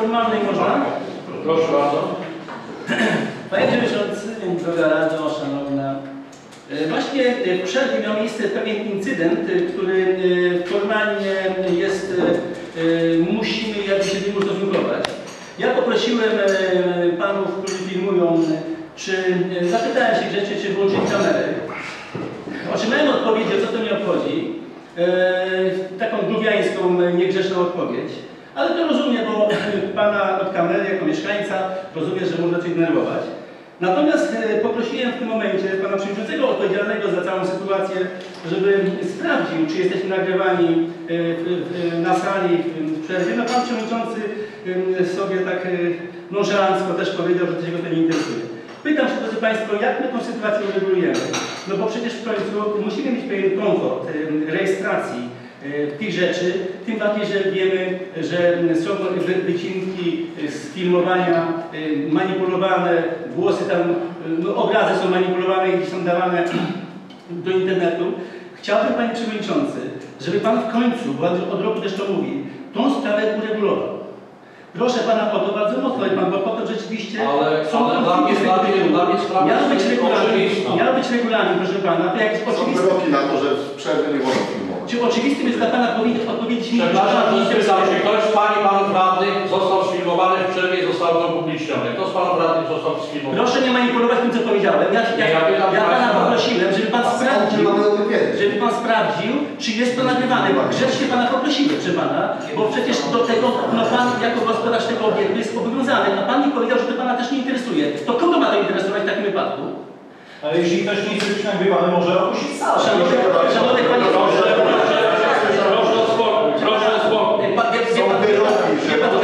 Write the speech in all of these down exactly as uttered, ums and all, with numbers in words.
formalnej można? Proszę bardzo. Panie Przewodniczący, droga Rado, Szanowna. Właśnie w przerwie miał miejsce pewien incydent, który formalnie jest, musimy jakby się do niego ustosunkować. Ja poprosiłem panów, którzy filmują, czy zapytałem się grzecznie, czy włączyć kamerę. Otrzymałem odpowiedź, o co to mnie obchodzi. Taką grubiańską, niegrzeczną odpowiedź. Ale to rozumiem, bo pana od kamery jako mieszkańca rozumiem, że można coś denerwować. Natomiast poprosiłem w tym momencie pana przewodniczącego odpowiedzialnego za całą sytuację, żeby sprawdził, czy jesteśmy nagrywani na sali w przerwie. No pan przewodniczący sobie tak nonszalancko też powiedział, że tego to nie interesuje. Pytam się, drodzy Państwo, jak my tą sytuację uregulujemy? No bo przecież w końcu musimy mieć pewien komfort rejestracji tych rzeczy, tym bardziej, że wiemy, że są wycinki z filmowania manipulowane, głosy tam, no, obrazy są manipulowane i są dawane do internetu. Chciałbym, Panie Przewodniczący, żeby Pan w końcu, bo od roku też to mówi, tą sprawę uregulował. Proszę Pana o to bardzo mocno, Pan, bo po to rzeczywiście ale, są ale dla mnie, dla mnie, dla mnie sprawa miał być regulamin, oczywista. miał być regulamin, proszę Pana, to jak jest oczywiste. Są wyroki na to, że w przerwie nie wolno filmować. Czy oczywistym jest dla Pana odpowiedzieć mi? Przepraszam, że spytam, czy ktoś z Pani Panów Radnych został sfilmowany w przerwie i został to upubliczniony? Kto z Panów Radnych został sfilmowany? Proszę nie manipulować tym, co powiedziałem. Ja, ja, ja, ja Pana poprosiłem, żeby Pan sprawdził, żeby Pan sprawdził, czy jest to nagrywane. Grzecznie Pana poprosiłem, proszę Pana, bo przecież do tego, no Pan jako gospodarz tego obiektu jest obowiązany, a Pan mi powiedział, że to Pana też nie interesuje. To kogo ma to interesować w takim wypadku? Ale jeśli ktoś nie chce być nagrywany, może opuścić salę. Szanowny, szanowny Panie Proszę, proszę, proszę o spokój, proszę o spokój. Są wyroki, że to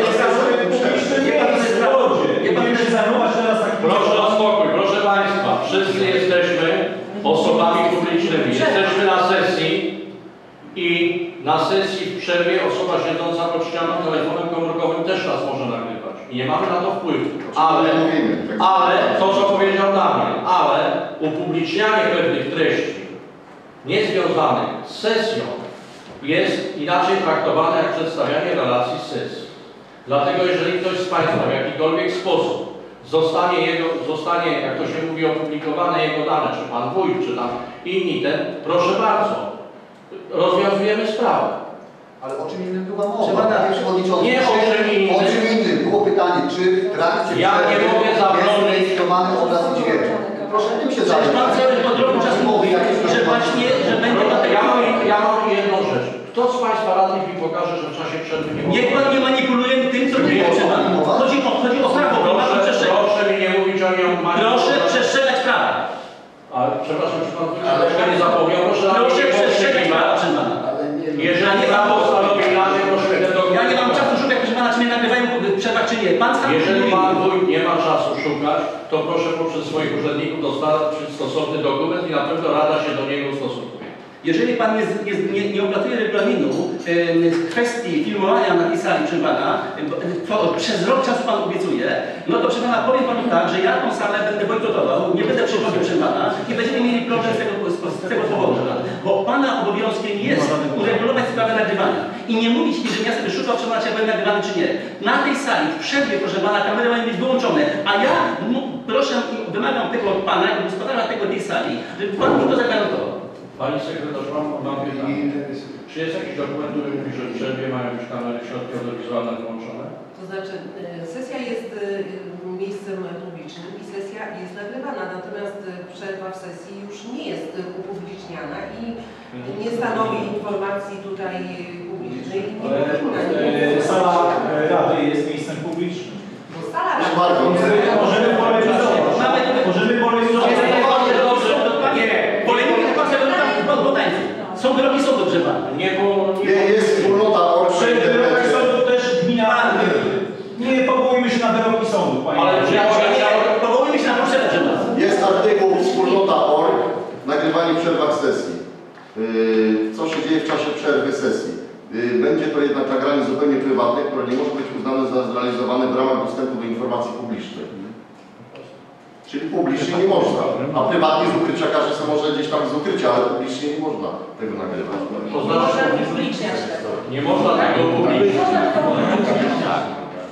Proszę o spokój, proszę Państwa. Wszyscy jesteśmy osobami publicznymi. Jesteśmy na sesji i na sesji w przerwie osoba siedząca pod ścianą telefonem komórkowym też nas może nagrywać. I nie mamy na to wpływu. Ale, ale to, co powiedział Daniel, ale upublicznianie pewnych treści niezwiązanych z sesją jest inaczej traktowane jak przedstawianie relacji z sesji. Dlatego jeżeli ktoś z Państwa w jakikolwiek sposób zostanie, jego, zostanie, jak to się mówi, opublikowane jego dane, czy Pan Wójt, czy tam inni ten, proszę bardzo, rozwiązujemy sprawę. Ale o czym innym była mowa? Trzeba Panie Przewodniczący, nie o czym innym. O czym innym było pytanie, czy w trakcie Ja nie mogę zabronić. jest rejestrowany obraz i dźwięk. Proszę tym się Przecież zająć. Pan cały od roku czasu mówi, że właśnie, że będzie na Ja mam, ja mam jedną rzecz. Kto z Państwa radnych mi pokaże, że w czasie przerwy nie niech Pan nie manipuluje tym, co mówi, proszę Pana. Chodzi o, chodzi o prawo, Pan ma to Proszę, przestrzegać. proszę mi nie mówić o nią. Proszę przestrzegać prawa. Ale przepraszam, czy Pan troszkę nie zapomniał? Proszę, Proszę nie przestrzegać pokrzykiwać. prawa, proszę Pana. Jeżeli prawo stanowi inaczej, proszę mnie do Ja nie mam czasu szukać, proszę Pana, czy mnie nagrywają w przerwach, czy nie. Pan sam Jeżeli mówi. Pan Wójt nie ma czasu szukać, to proszę poprzez swoich urzędników dostarczyć stosowny dokument i na pewno Rada się do niego ustosunkuje. Jeżeli Pan nie, nie, nie, nie opracuje regulaminu e, w kwestii filmowania na tej sali, proszę Pana, to przez rok czasu Pan obiecuje, no to proszę Pana, powiem Panu tak, że ja tą salę będę bojkotował, nie będę przychodził, proszę Pana, i będziemy mieli problem z tego, z, z tego powodu, bo Pana obowiązkiem jest uregulować sprawę nagrywania i nie mówić mi, że ja sobie szukał, czy macie będę nagrywany, czy nie. Na tej sali, w przerwie, proszę Pana, kamery mają być wyłączone, a ja no, proszę i wymagam tego od Pana, jako gospodarza tego tej sali, żeby Pan mi to zagwarantował. Pani sekretarz, mam, mam pytanie. Czy jest jakiś dokument, który mówi, że w przerwie mają być kamery, środki audiowizualne wyłączone? To znaczy, sesja jest miejscem publicznym i sesja jest nagrywana, natomiast przerwa w sesji już nie jest upubliczniana i nie stanowi informacji tutaj publicznej. Nie powinna, nie sala Rady jest miejscem publicznym. Sala Rady. Możemy polemizować. Możemy polemizować. Są wyroki sądu, proszę Pana. Nie, bo... Nie jest wspólnota org. Przy wyrokach sądu też gmina... Nie powołujmy się na wyroki sądu, Panie. Ale czy ja powołujmy się na proszę, proszę Pana. Jest artykuł wspólnota org, nagrywanie w przerwach sesji. Yy, co się dzieje w czasie przerwy sesji. Yy, będzie to jednak nagranie zupełnie prywatne, które nie może być uznane za zrealizowane w ramach dostępu do informacji publicznej. Czyli publicznie nie można, a prywatnie z ukrycia każdy sobie może gdzieś tam z ukrycia, ale publicznie nie można tego nagrywać. To znaczy, upubliczniać tego. nie można tego upublicznić.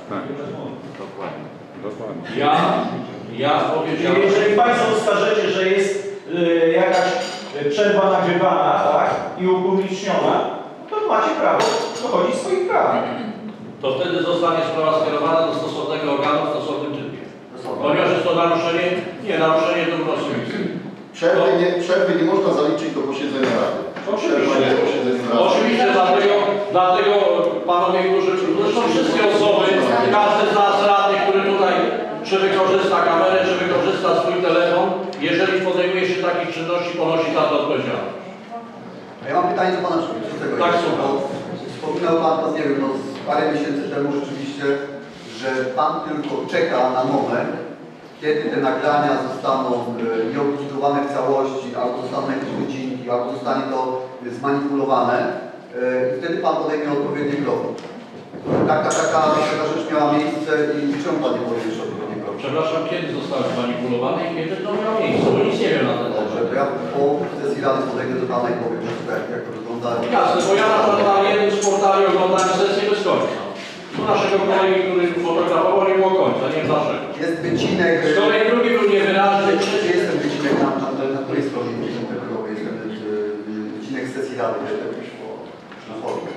Tak, dokładnie, dokładnie. Ja, ja powiedziałem... Jeżeli Państwo oskarżycie, że jest y, jakaś przerwa nagrywana, tak, i upubliczniona, to macie prawo dochodzić swoich praw. To wtedy zostanie sprawa skierowana do stosownego organu w stosownym trybie. Ponieważ jest to naruszenie, nie, naruszenie dóbr osobistych. Przerwy nie, przerwy nie można zaliczyć do posiedzenia Rady. Przerwa nie jest posiedzeniem Rady. Oczywiście, dlatego, dlatego panowie, którzy, zresztą wszystkie osoby, każdy z nas radnych, który tutaj czy wykorzysta kamerę, czy wykorzysta swój telefon, jeżeli podejmuje się takich czynności, ponosi za to odpowiedzialność. A ja mam pytanie do Pana Przewodniczącego. Tak, słucham. Wspominał Pan to, nie wiem, no, parę miesięcy temu rzeczywiście, że Pan tylko czeka na moment, kiedy te nagrania zostaną e, nieopublikowane w całości, albo zostaną jakieś godzinki, albo zostanie to zmanipulowane e, i wtedy Pan podejmie odpowiednie kroki. Taka, taka, taka rzecz miała miejsce i czemu Pan nie podejmie jeszcze odpowiednie kroki? Przepraszam, kiedy zostały zmanipulowane i kiedy to miało miejsce, bo nic nie wiem na ten Dobrze, temat. to ja po sesji Rady podejdę do Pana i powiem wszystko, jak, jak to wygląda. Jasne, bo ja na przykład na jednym z portali oglądałem sesję bez końca. U naszego kolegi, który fotografował, nie było końca, nie wiem dlaczego. Jest wycinek. Z kolei drugi był niewyraźny. Gdzie jest ten wycinek na, na, na której stronie internetowej? Jest ten y, wycinek z sesji Rady, jest jakoś po na forum.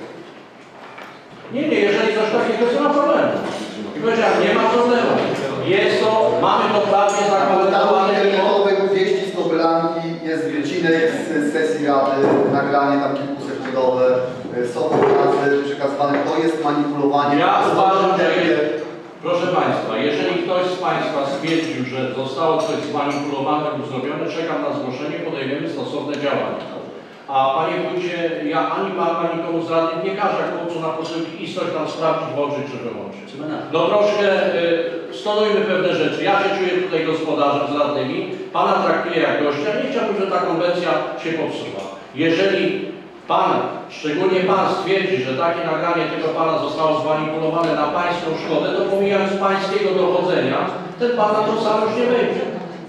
Nie, nie, jeżeli coś takiego, to nie ma problemu. I powiedziałem, nie ma problemu. Jest to, mamy to prawnie Na portalu zakomentowane. internetowym wieści z Kobylanki jest wycinek z sesji Rady, nagranie tam kilkusekundowe, y, są obrazy przekazywane. To jest manipulowanie. Ja To uważam, że jest- jest, proszę Państwa, jeżeli ktoś z Państwa stwierdził, że zostało coś zmanipulowane lub zrobione, czekam na zgłoszenie, podejmiemy stosowne działania. A Panie Wójcie, ja ani Pan, ani nikomu z radnych nie każę jak chłopcu na posyłki i coś tam sprawdzić, włączyć czy wyłączyć. No troszkę y, stonujmy pewne rzeczy. Ja się czuję tutaj gospodarzem z radnymi, Pana traktuję jak gościa, nie chciałbym, żeby ta konwencja się popsuła. Jeżeli Pan, szczególnie Pan stwierdzi, że takie nagranie tego Pana zostało zmanipulowane na Pańską szkodę, to pomijając Pańskiego dochodzenia, ten Pan na to sam już nie będzie.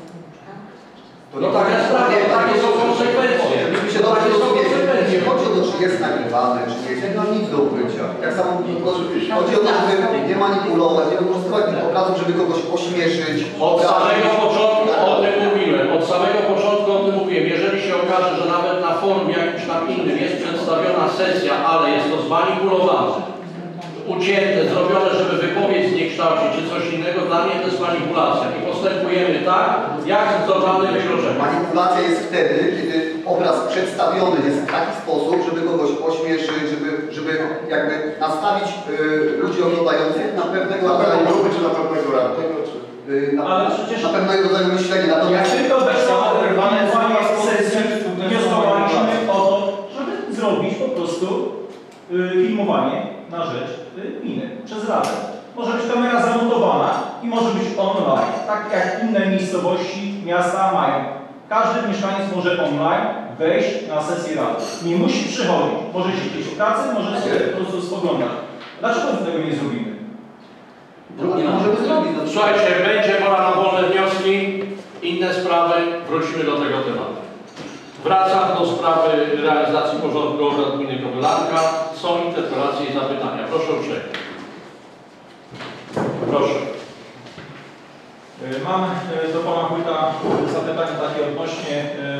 No tak jest sprawa, takie są konsekwencje. Myśmy się dobrze rozumieli. Nie chodzi o to, czy jest nagrywane, czy nie jest. Nie ma nic do ukrycia. Tak samo chodzi o to, żeby nie manipulować, nie wykorzystywać tych obrazów, żeby kogoś ośmieszyć. Od samego początku o tym mówiłem, od samego początku o tym mówiłem. Jeżeli się okaże, że nawet na forum jakimś tam innym jest przedstawiona sesja, ale jest to zmanipulowane, ucięte, zrobione, żeby wypowiedź zniekształcić czy coś innego, dla mnie to jest manipulacja. I postępujemy tak, jak z dobrany wygrożenie. Manipulacja jest wtedy, kiedy obraz przedstawiony jest w taki sposób, żeby kogoś ośmieszyć, żeby, żeby jakby nastawić y, ludzi oglądających na pewnego Na pewno rodzaju, grupy czy na pewnego radnego, czy... y, na, Ale przecież- na pewnego rodzaju myślenia. Jak Natomiast tylko weszło organizowanie sesji, wnioskowaliśmy o to, żeby zrobić po prostu y, filmowanie na rzecz y, gminy przez Radę. Może być kamera zamontowana i może być online, tak jak inne miejscowości, miasta mają. Każdy mieszkaniec może online wejść na sesję Rady. Nie musi przychodzić. Może siedzieć w pracy, może sobie po prostu spoglądać. Dlaczego tego nie zrobimy? nie możemy zrobić. No, Słuchajcie, będzie pora na wolne wnioski, inne sprawy, wrócimy do tego tematu. Wracam do sprawy realizacji porządku obrad gminy Kobylanka. Są interpelacje i zapytania. Proszę uprzejmie. Proszę. Mam e, do Pana Wójta zapytanie takie odnośnie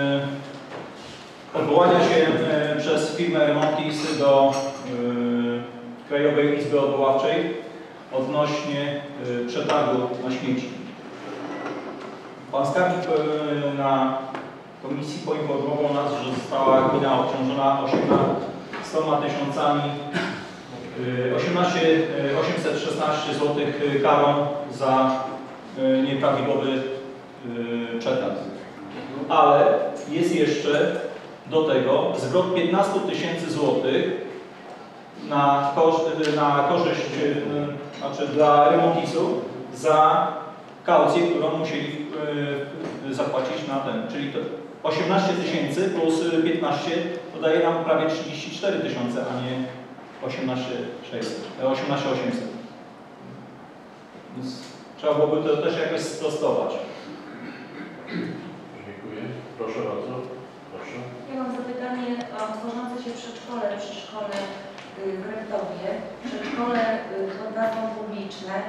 e, odwołania się e, przez firmę Remontis do e, Krajowej Izby Odwoławczej odnośnie e, przetargu na śmieci. Pan skarbnik e, na komisji poinformował nas, że została gmina obciążona osiemnastoma tysiącami osiemnaście tysięcy osiemset szesnaście złotych karą za nieprawidłowy przetarg. Ale jest jeszcze do tego zwrot piętnaście tysięcy złotych na, koszt, na korzyść, znaczy dla Remontisu za kaucję, którą musieli zapłacić na ten, czyli to osiemnaście tysięcy plus piętnaście to daje nam prawie trzydzieści cztery tysiące, a nie osiemnaście tysięcy osiemset. Więc trzeba byłoby to też jakoś sprostować. Dziękuję. Proszę bardzo. Proszę. Ja mam zapytanie o tworzące się przedszkole przy szkole w Rektowie. Przedszkole pod nazwą publiczne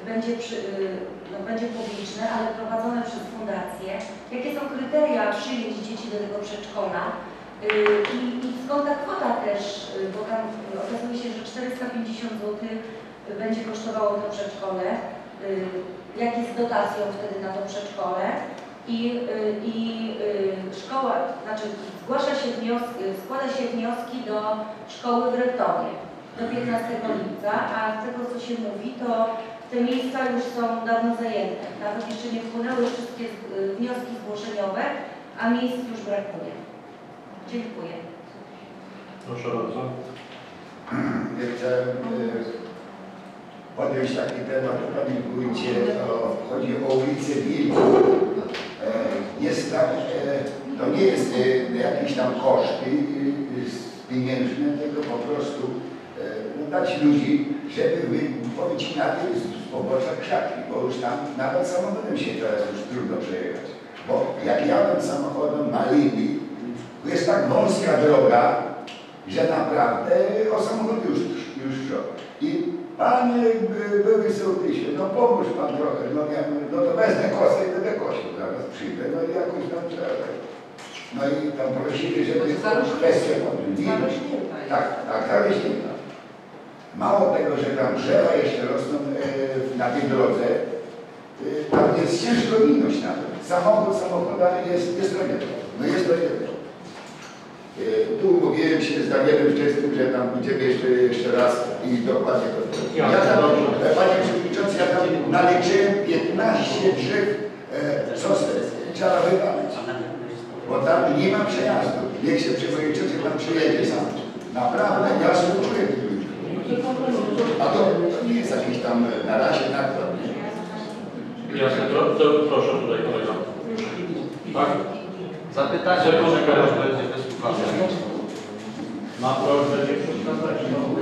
będzie, przy, no, będzie publiczne, ale prowadzone przez fundację. Jakie są kryteria przyjęć dzieci do tego przedszkola? I, I skąd ta kwota też, bo tam okazuje się, że czterysta pięćdziesiąt złotych będzie kosztowało to przedszkole. Jak jest z dotacją wtedy na to przedszkole? I, i szkoła, znaczy zgłasza się wnioski, składa się wnioski do szkoły w Reptowie do piętnastego lipca, a z tego co się mówi, to te miejsca już są dawno zajęte. Nawet jeszcze nie wpłynęły wszystkie wnioski zgłoszeniowe, a miejsc już brakuje. Dziękuję. Proszę bardzo. Ja chciałem podjąć taki temat, Panie Wójcie, chodzi o ulicę Wilków. Jest tak, to nie jest jakieś tam koszty pieniężne, tylko po prostu no, dać ludzi, żeby powycinali z pobocza krzaki, bo już tam nawet samochodem się teraz już trudno przejechać. Bo jak jadę samochodem na linii, jest tak wąska droga, że naprawdę o samochody już, już szło. I Panie były sołtysie, no pomóż Pan trochę, no, ja, no to wezmę kosę i będę kosił, zaraz przyjdę, no i jakoś tam trzeba. No i tam prosili, żeby kwestię podjęli. Tak, tak, zarośnięta. Mało tego, że tam drzewa jeszcze rosną e, na tej drodze, e, tam jest ciężko minąć na to. Samochód, samochoda jest, jest tragedia. No jest tragedia. E, tu mówiłem się z Danielem Wczesnym, że tam będziemy jeszcze, jeszcze raz i dokładnie to. Ja tam, Panie Przewodniczący, ja tam naliczyłem piętnaście drzew e, sosny. Trzeba wywalić. Bo tam nie ma przejazdu. Niech się Przewodniczący tam przyjedzie sam. Naprawdę, ja współczuję tych ludzi. A to, to nie jest jakiś tam na razie nakład. Jasne, to, to proszę tutaj kolega. Tak? Zapytanie, może kogoś będzie wysłuchane. Ma prośbę, nie przeszkadzać.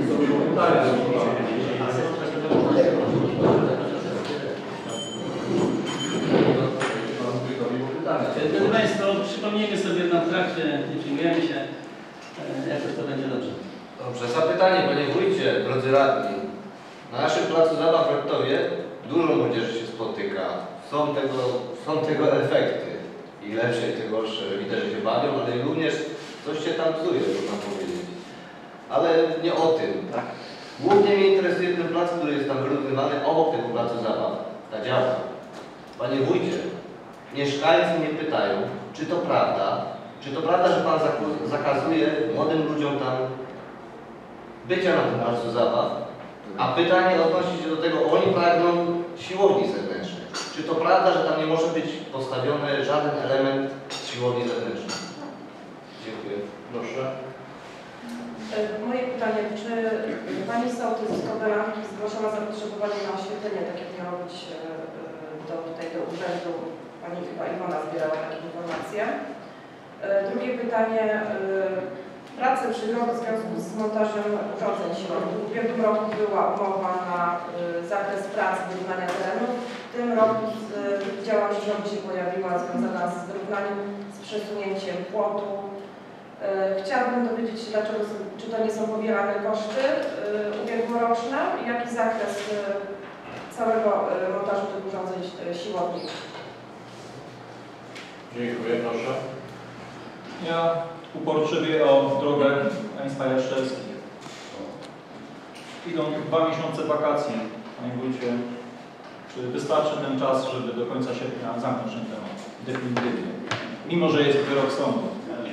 Drodzy Państwo, przypomnijmy sobie na trakcie, nie przyjmujemy się, jakoś to będzie dobrze. Dobrze, zapytanie Panie Wójcie, drodzy radni. Na naszym placu zabaw w Reptowie dużo młodzieży się spotyka. Są tego, są tego efekty. I lepsze, i gorsze. Widać, że się bawią, ale również coś się tam psuje, można powiedzieć. Ale nie o tym. Tak. Głównie mnie interesuje ten plac, który jest tam wyrównywany obok tego placu zabaw. Ta działka. Panie Wójcie, mieszkańcy mnie pytają, czy to prawda, czy to prawda, że Pan zakazuje młodym ludziom tam bycia na tym placu zabaw, a pytanie odnosi się do tego, oni pragną siłowni zewnętrznej. Czy to prawda, że tam nie może być postawiony żaden element siłowni zewnętrznej? Dziękuję. Proszę. Moje pytanie, czy Pani sołtys z Kobylanki zgłaszała zapotrzebowanie na oświetlenie, tak jak miało być do, tutaj do urzędu? Pani chyba Iwona zbierała takie informacje. Drugie pytanie. Prace przyjęły w związku z montażem urządzeń siłowych. W ubiegłym roku była umowa na zakres prac wyrównania terenu. W tym roku działalność rządu się pojawiła związana z wyrównaniem, z przesunięciem płotu. Chciałabym dowiedzieć się, dlaczego, czy to nie są pobierane koszty ubiegłoroczne i jaki zakres całego montażu tych urządzeń siłowni. Dziękuję, proszę. Ja uporczywie o drogę państwa Jaszczewskich. Idą dwa miesiące wakacji, Panie Wójcie. Czy wystarczy ten czas, żeby do końca sierpnia zamknąć ten temat? Definitywnie. Mimo, że jest wyrok sądu.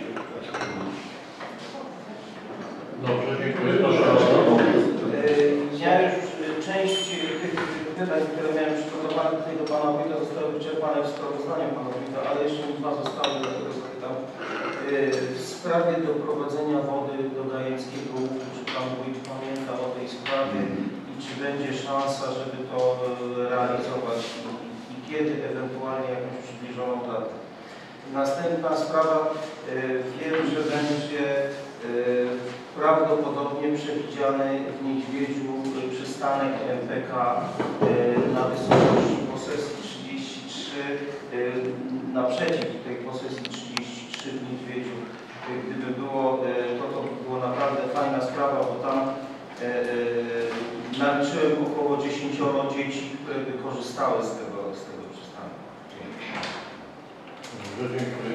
Dobrze, dziękuję. Proszę. Ja już część tych pytań, które miałem przygotowane tutaj do Pana Wójta, zostały wyczerpane w sprawozdaniu Pana Wójta, ale jeszcze dwa zostały, dlatego zapytam. W sprawie doprowadzenia wody do Gajewskiego, czy Pan Wójt pamięta o tej sprawie i czy będzie szansa, żeby to realizować i, i kiedy ewentualnie jakąś przybliżoną datę. Następna sprawa, wiem, że będzie prawdopodobnie przewidziany w Niedźwiedziu przystanek M P K na wysokości posesji trzydzieści trzy, naprzeciw tej posesji trzydzieści trzy w Niedźwiedziu. Gdyby było, to, to by było naprawdę fajna sprawa, bo tam naliczyłem około dziesięcioro dzieci, które korzystały z tego, z tego przystanku. Dobrze, dziękuję.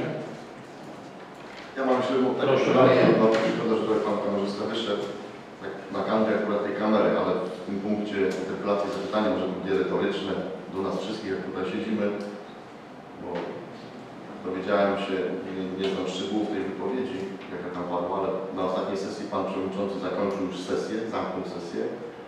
Ja mam jeszcze Proszę bardzo, no, szkoda, że tutaj pan kamerzysta wyszedł tak na kanwie akurat tej kamery, ale w tym punkcie interpelacji zapytanie może być retoryczne do nas wszystkich, jak tutaj siedzimy, bo dowiedziałem się, nie, nie znam szczegółów tej wypowiedzi, jaka tam padła, ale na ostatniej sesji pan przewodniczący zakończył już sesję, zamknął sesję.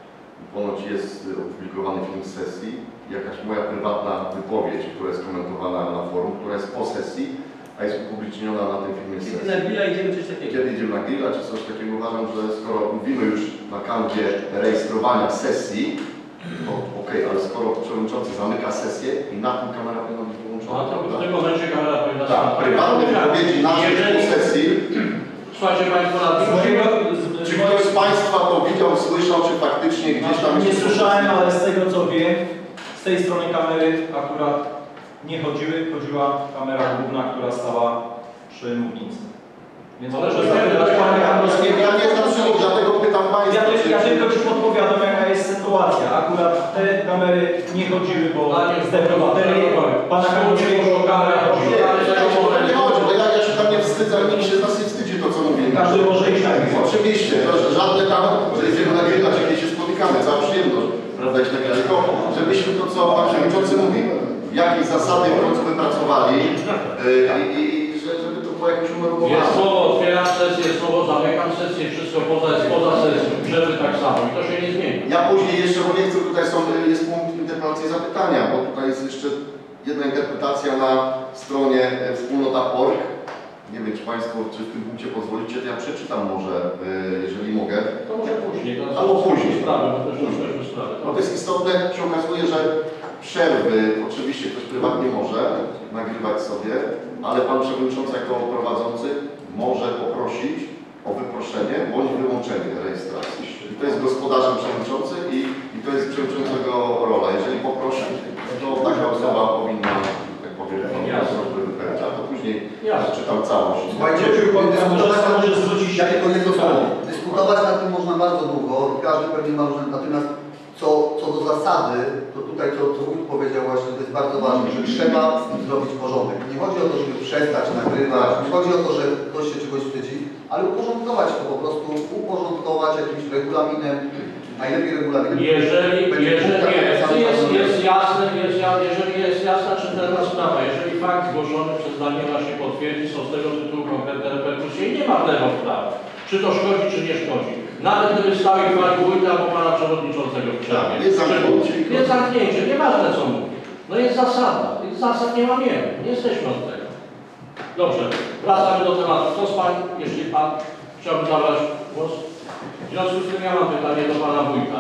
Ponoć jest opublikowany film z sesji, jakaś moja prywatna wypowiedź, która jest komentowana na forum, która jest po sesji, a jest upubliczniona na tym filmie sesji. Kiedy na grilla idziemy coś takiego. Kiedy idziemy na grilla, czy coś takiego, uważam, że skoro mówimy już na kanwie rejestrowania sesji, to okej, okay, ale skoro przewodniczący zamyka sesję i na tym kamera powinna być wyłączona. No to w tym momencie kamera powinna być. Tak, prywatne wypowiedzi naszej po sesji. Słuchajcie Państwo, radni, czy ktoś z Państwa to widział, słyszał, czy faktycznie gdzieś tam... Nie słyszałem, ale z tego co wiem, z tej strony kamery akurat nie chodziły, chodziła kamera główna, która stała przy mównicy. Więc Ale proszę to zapytać nie- Pana Kandowskiego. Ja nie znam czemu, dlatego pytam Państwa. Ja, czy- ja tylko Ci podpowiadam, jaka jest sytuacja. Akurat te kamery nie chodziły, bo z te baterie Pana Kandowskiego kamera chodziła. Nie chodzi, bo ja, ja się tam nie wstydzę, ale nikt się z nas nie wstydzi to, co mówimy. Każdy może iść tak. Oczywiście, proszę, żadne tam, że idziemy na grilla, czy gdzieś się spotykamy, cała przyjemność, prawda, iść na grilla. Tylko, żebyśmy to, co Pan Przewodniczący mówi, jakieś zasady w końcu wypracowali yy, i, i że, żeby to było jakoś unormowane. Jest słowo otwieram sesję, słowo zamykam sesję, wszystko poza jest poza sesją. Przerwy tak samo i to się nie zmieni. Ja później jeszcze, bo nie chcę, tutaj są, jest punkt interpelacji i zapytania, bo tutaj jest jeszcze jedna interpretacja na stronie e, wspólnota kropka org. Nie wiem, czy Państwo, czy w tym punkcie pozwolicie, to ja przeczytam może, e, jeżeli mogę. To może później. To Albo później. Sprawy, bo też rozpoczniemy sprawę. No to jest istotne, się okazuje, że przerwy oczywiście ktoś prywatnie może nagrywać sobie, ale Pan Przewodniczący jako prowadzący może poprosić o wyproszenie bądź wyłączenie rejestracji. I to jest gospodarzem przewodniczący i, i to jest przewodniczącego rola. Jeżeli poprosi, to taka osoba powinna, tak powiem, wypełnić, a to później ja czytam całość. Słuchajcie, dyskutować nad tym, ja tylko jedno słowo. Dyskutować nad tym można bardzo długo, każdy pewnie ma różne, natomiast co, co do zasady, to tutaj to, co Wójt powiedział właśnie, to jest bardzo ważne, że trzeba z tym zrobić porządek. Nie chodzi o to, żeby przestać nagrywać, nie chodzi o to, że ktoś się czegoś wstydzi, ale uporządkować to po prostu, uporządkować jakimś regulaminem, najlepiej regulaminem. Jeżeli, Będzie jeżeli punkt, jest, taki jest, sam jest jasne, jest, ja- jeżeli jest jasna czytelna sprawa, jeżeli fakt zgłoszony przez Daniela się potwierdzi, są z tego tytułu konkretne reperkusje i nie ma w lewo w prawo. Czy to szkodzi, czy nie szkodzi. Nawet gdyby stał i chwalił wójta albo pana przewodniczącego w przerwie. Tak, jest zamknięcie. Jest zamknięcie, nieważne co mówi. No jest zasada. Tych zasad nie łamiemy. Nie jesteśmy od tego. Dobrze, wracamy do tematu. Kto z pań, jeśli pan chciałby zabrać głos? W związku z tym ja mam pytanie do pana wójta.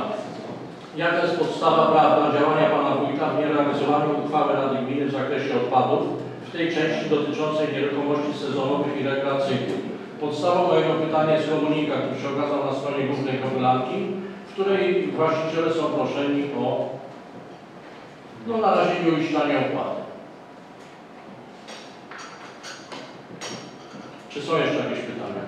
Jaka jest podstawa prawna działania pana wójta w nierealizowaniu uchwały Rady Gminy w zakresie odpadów, w tej części dotyczącej nieruchomości sezonowych i rekreacyjnych? Podstawą mojego pytania jest komunikat, który się okazał na stronie głównej Kobylanki, w której właściciele są proszeni o no, na razie nieuiszczanie opłaty. Czy są jeszcze jakieś pytania?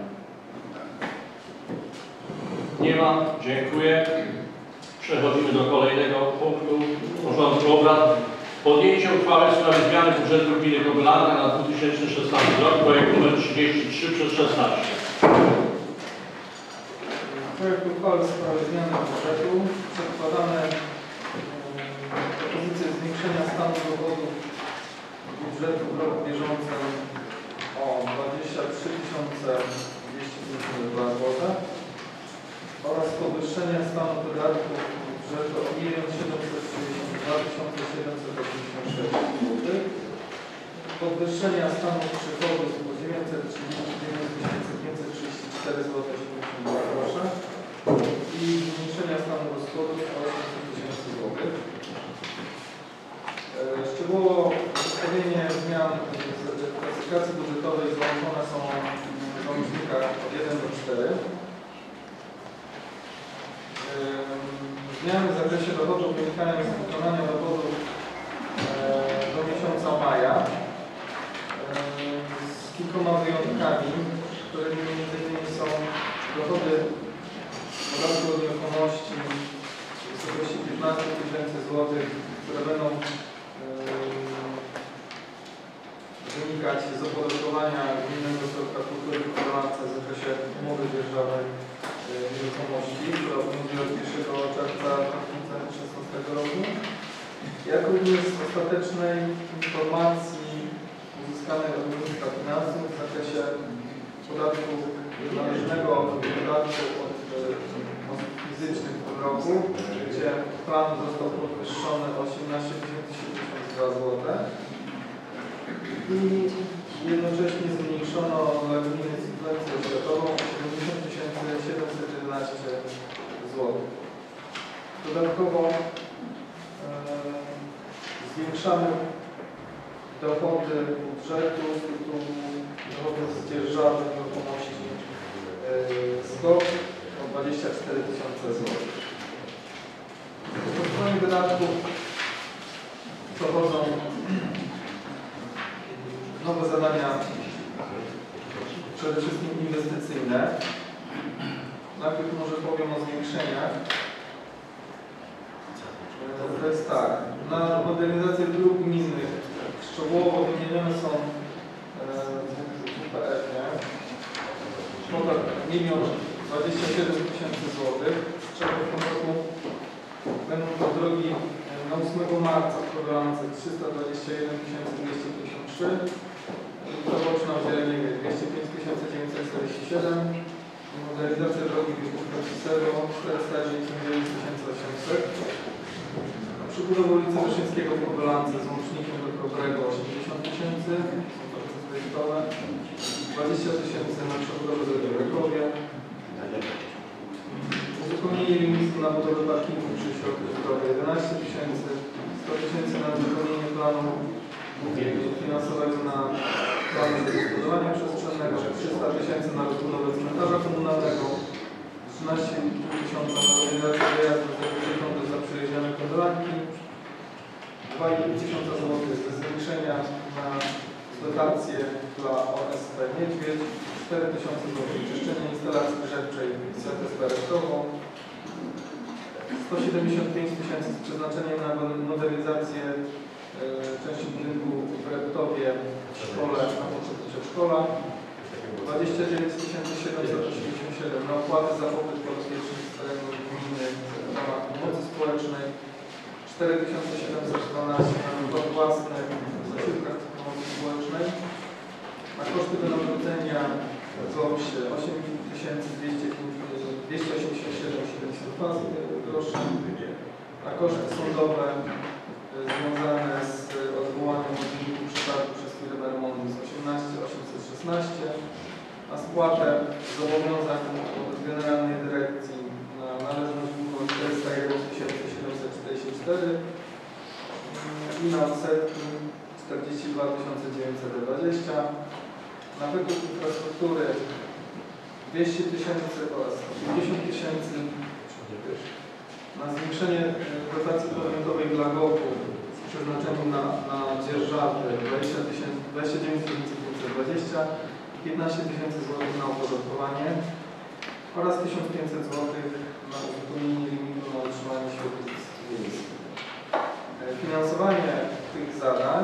Nie ma. Dziękuję. Przechodzimy do kolejnego punktu porządku obrad. Podjęcie uchwały w sprawie zmiany budżetu gminy Kobylanka na dwa tysiące szesnasty rok, projekt numer trzydzieści trzy przez szesnaście. Projekt uchwały w sprawie zmiany budżetu. Przedkładane e, propozycje zwiększenia stanu dochodów budżetu w roku bieżącym o dwadzieścia trzy tysiące dwieście pięćdziesiąt dwa złote oraz podwyższenia stanu wydatków budżetu o milion siedemset sześćdziesiąt dwa tysiące siedemset osiemdziesiąt sześć złotych, podwyższenia stanu przychodów o dziewięćset trzydzieści dziewięć tysięcy pięćset trzydzieści cztery złote siedemdziesiąt dwa grosze i zmniejszenia stanu rozchodów o osiemset tysięcy złotych. Szczegółowo zestawienie zmian w klasyfikacji budżetowej załączone są w załącznikach od jeden do czterech. Zmiany w zakresie dochodów wynikają z wykonania dochodów do miesiąca maja z kilkoma wyjątkami, którymi między innymi są dochody podatku od nieruchomości w wysokości piętnaście tysięcy złotych, które będą wynikać z opodatkowania Gminnego Ośrodka Kultury w Kobylance w zakresie umowy dzierżawy nieruchomości, która obowiązuje od pierwszego czerwca dwa tysiące szesnastego roku, jak również z ostatecznej informacji uzyskanej od Ministerstwa Finansów w zakresie podatku należnego podatku od osób fizycznych w tym roku, gdzie plan został podwyższony o osiemnaście tysięcy siedemdziesiąt dwa złote i jednocześnie zmniejszono dla gminy subwencję oświatową o siedemdziesiąt tysięcy siedemset jedenaście złotych. Dodatkowo e, zwiększamy dochody budżetu z tytułu dochodów z dzierżawy nieruchomości z G O P o dwadzieścia cztery tysiące złotych. Po stronie wydatków dochodzą nowe zadania, przede wszystkim inwestycyjne. Najpierw może powiem o zwiększeniach. To jest tak, na modernizację dróg gminnych szczegółowo wymienione są w P F-ie kwota milion dwadzieścia siedem tysięcy złotych, z czego w tym roku będą to drogi na ósmego marca w Kobylance trzysta dwadzieścia jeden tysięcy dwieście pięćdziesiąt trzy, Proboczna w Zieleniwie dwieście pięć tysięcy dziewięćset czterdzieści siedem, modernizacja drogi Wielkówka-Pisero czterysta dziewięć tysięcy osiemset, przebudowę ulicy Wyszyńskiego w Kobylance z łącznikiem do Krobrego osiemdziesiąt tysięcy, są to prace projektowe, dwadzieścia tysięcy na przebudowę drogi w Rekowie, uzupełnienie limitu na budowę parkingu przy środku zdrowia jedenaście tysięcy, sto tysięcy na wypełnienie planu finansowego na plany zagospodarowania przestrzennego, trzysta tysięcy na rozbudowę cmentarza komunalnego, trzynaście tysięcy na organizację wyjazdu za przejeżdżane Kobylanki, dwa i pół tysiąca złotych ze zwiększenia na dotację dla O S P Niedźwiedź, cztery tysiące złotych czyszczenie instalacji grzewczej z S P Resztową, sto siedemdziesiąt pięć tysięcy z przeznaczeniem na modernizację e, części budynku w Reptowie w szkole na potrzeby przedszkola, dwadzieścia dziewięć tysięcy siedemset osiemdziesiąt siedem na opłaty za pobyt podopiecznych z terenu gminy w ramach pomocy społecznej, cztery tysiące siedemset dwanaście na wkład własny w zasiłkach pomocy społecznej, na koszty wynagrodzenia w O P S-ie osiem tysięcy dwieście osiemdziesiąt siedem przecinek siedemdziesiąt dwa groszy, na koszty sądowe związane z odwołaniem od wyniku przetargu przez firmę remontu z osiemnaście tysięcy osiemset szesnaście, na spłatę zobowiązań od Generalnej Dyrekcji na należność było czterysta jeden tysięcy siedemset czterdzieści cztery i na odsetki czterdzieści dwa tysiące dziewięćset dwadzieścia, na wykup infrastruktury dwieście tysięcy oraz pięćdziesiąt tysięcy, na zwiększenie dotacji podmiotowej dla G O P-u z przeznaczeniem na, na dzierżawy dwadzieścia dziewięć tysięcy pięćset dwadzieścia, piętnaście tysięcy złotych na opodatkowanie oraz tysiąc pięćset złotych na uzupełnienie limitu na utrzymanie środowisk wiejskich. Finansowanie tych zadań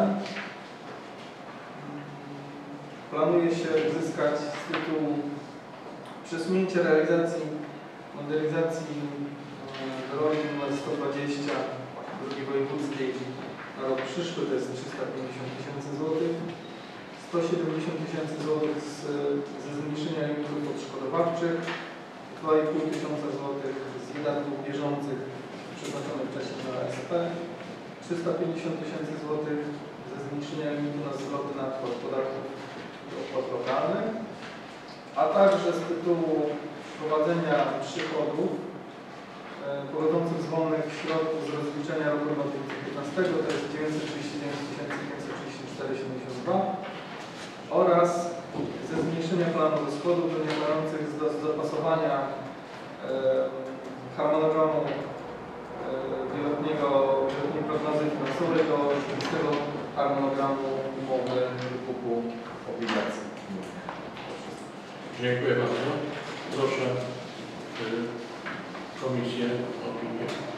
planuje się uzyskać z tytułu przesunięcia realizacji modernizacji drogi nr sto dwadzieścia drogi wojewódzkiej na rok przyszły, to jest trzysta pięćdziesiąt tysięcy złotych, sto siedemdziesiąt tysięcy złotych z, ze zmniejszenia limitów odszkodowawczych, dwa i pół tysiąca złotych z wydatków bieżących przeznaczonych wcześniej na S P, trzysta pięćdziesiąt tysięcy złotych ze zmniejszenia limitu na zwroty nadpłat podatków i opłat lokalnych, a także z tytułu wprowadzenia przychodów e, pochodzących z wolnych środków z rozliczenia roku dwa tysiące piętnastego, to jest dziewięćset trzydzieści dziewięć tysięcy pięćset trzydzieści cztery przecinek siedemdziesiąt dwa oraz ze zmniejszenia planu rozchodów wynikających z, do, z dopasowania e, harmonogramu e, wieloletniego, wieloletniej prognozy finansowej do tego harmonogramu umowy wykupu obligacji. Dziękuję bardzo. Proszę y, komisję o opinię.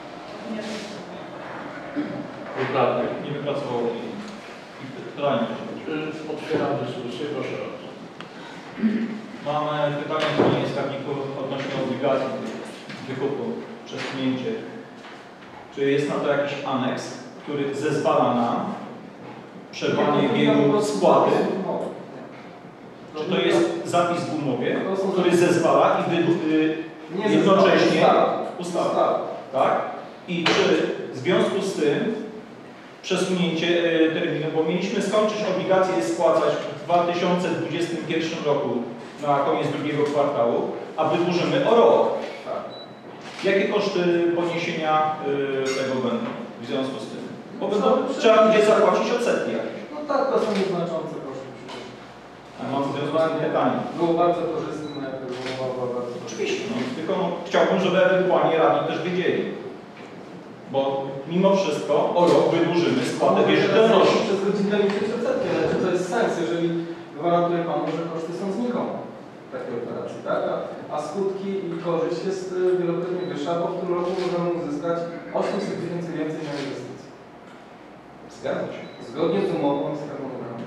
Dokładnie. Nie wypracował i, i pytanie. Otwieram dyskusję, proszę bardzo. Mamy pytanie do pani skarbniku odnośnie obligacji wykupu, przesunięcie. Czy jest na to jakiś aneks, który zezwala na przerwanie biegu spłaty? Czy to jest zapis w umowie, który zezwala i wy, Nie jednocześnie ustawa. ustawa, tak? I czy w związku z tym przesunięcie y, terminu, bo mieliśmy skończyć obligacje spłacać w dwa tysiące dwudziestym pierwszym roku na koniec drugiego kwartału, a wydłużymy o rok. Tak. Jakie koszty poniesienia y, tego będą w związku z tym? Bo będą, trzeba będzie zapłacić odsetki jakieś. No tak, to są nieznaczące koszty przecież. A mam w związku z tym pytanie. Było bardzo korzystne, jak umowa była bardzo korzystna. Oczywiście, no, tylko no, chciałbym, żeby ewentualnie radni też wiedzieli. Bo mimo wszystko o rok wydłużymy spłatę wierzytelności. Przez godzinę liczyć odsetki, ale czy to jest sens, jeżeli gwarantuję Panu, że koszty są znikome takiej operacji, tak? A, a skutki i korzyść jest wielokrotnie wyższa, bo w tym roku możemy uzyskać osiemset tysięcy więcej na inwestycje. Zgadza się. Zgodnie z umową i z harmonogramem.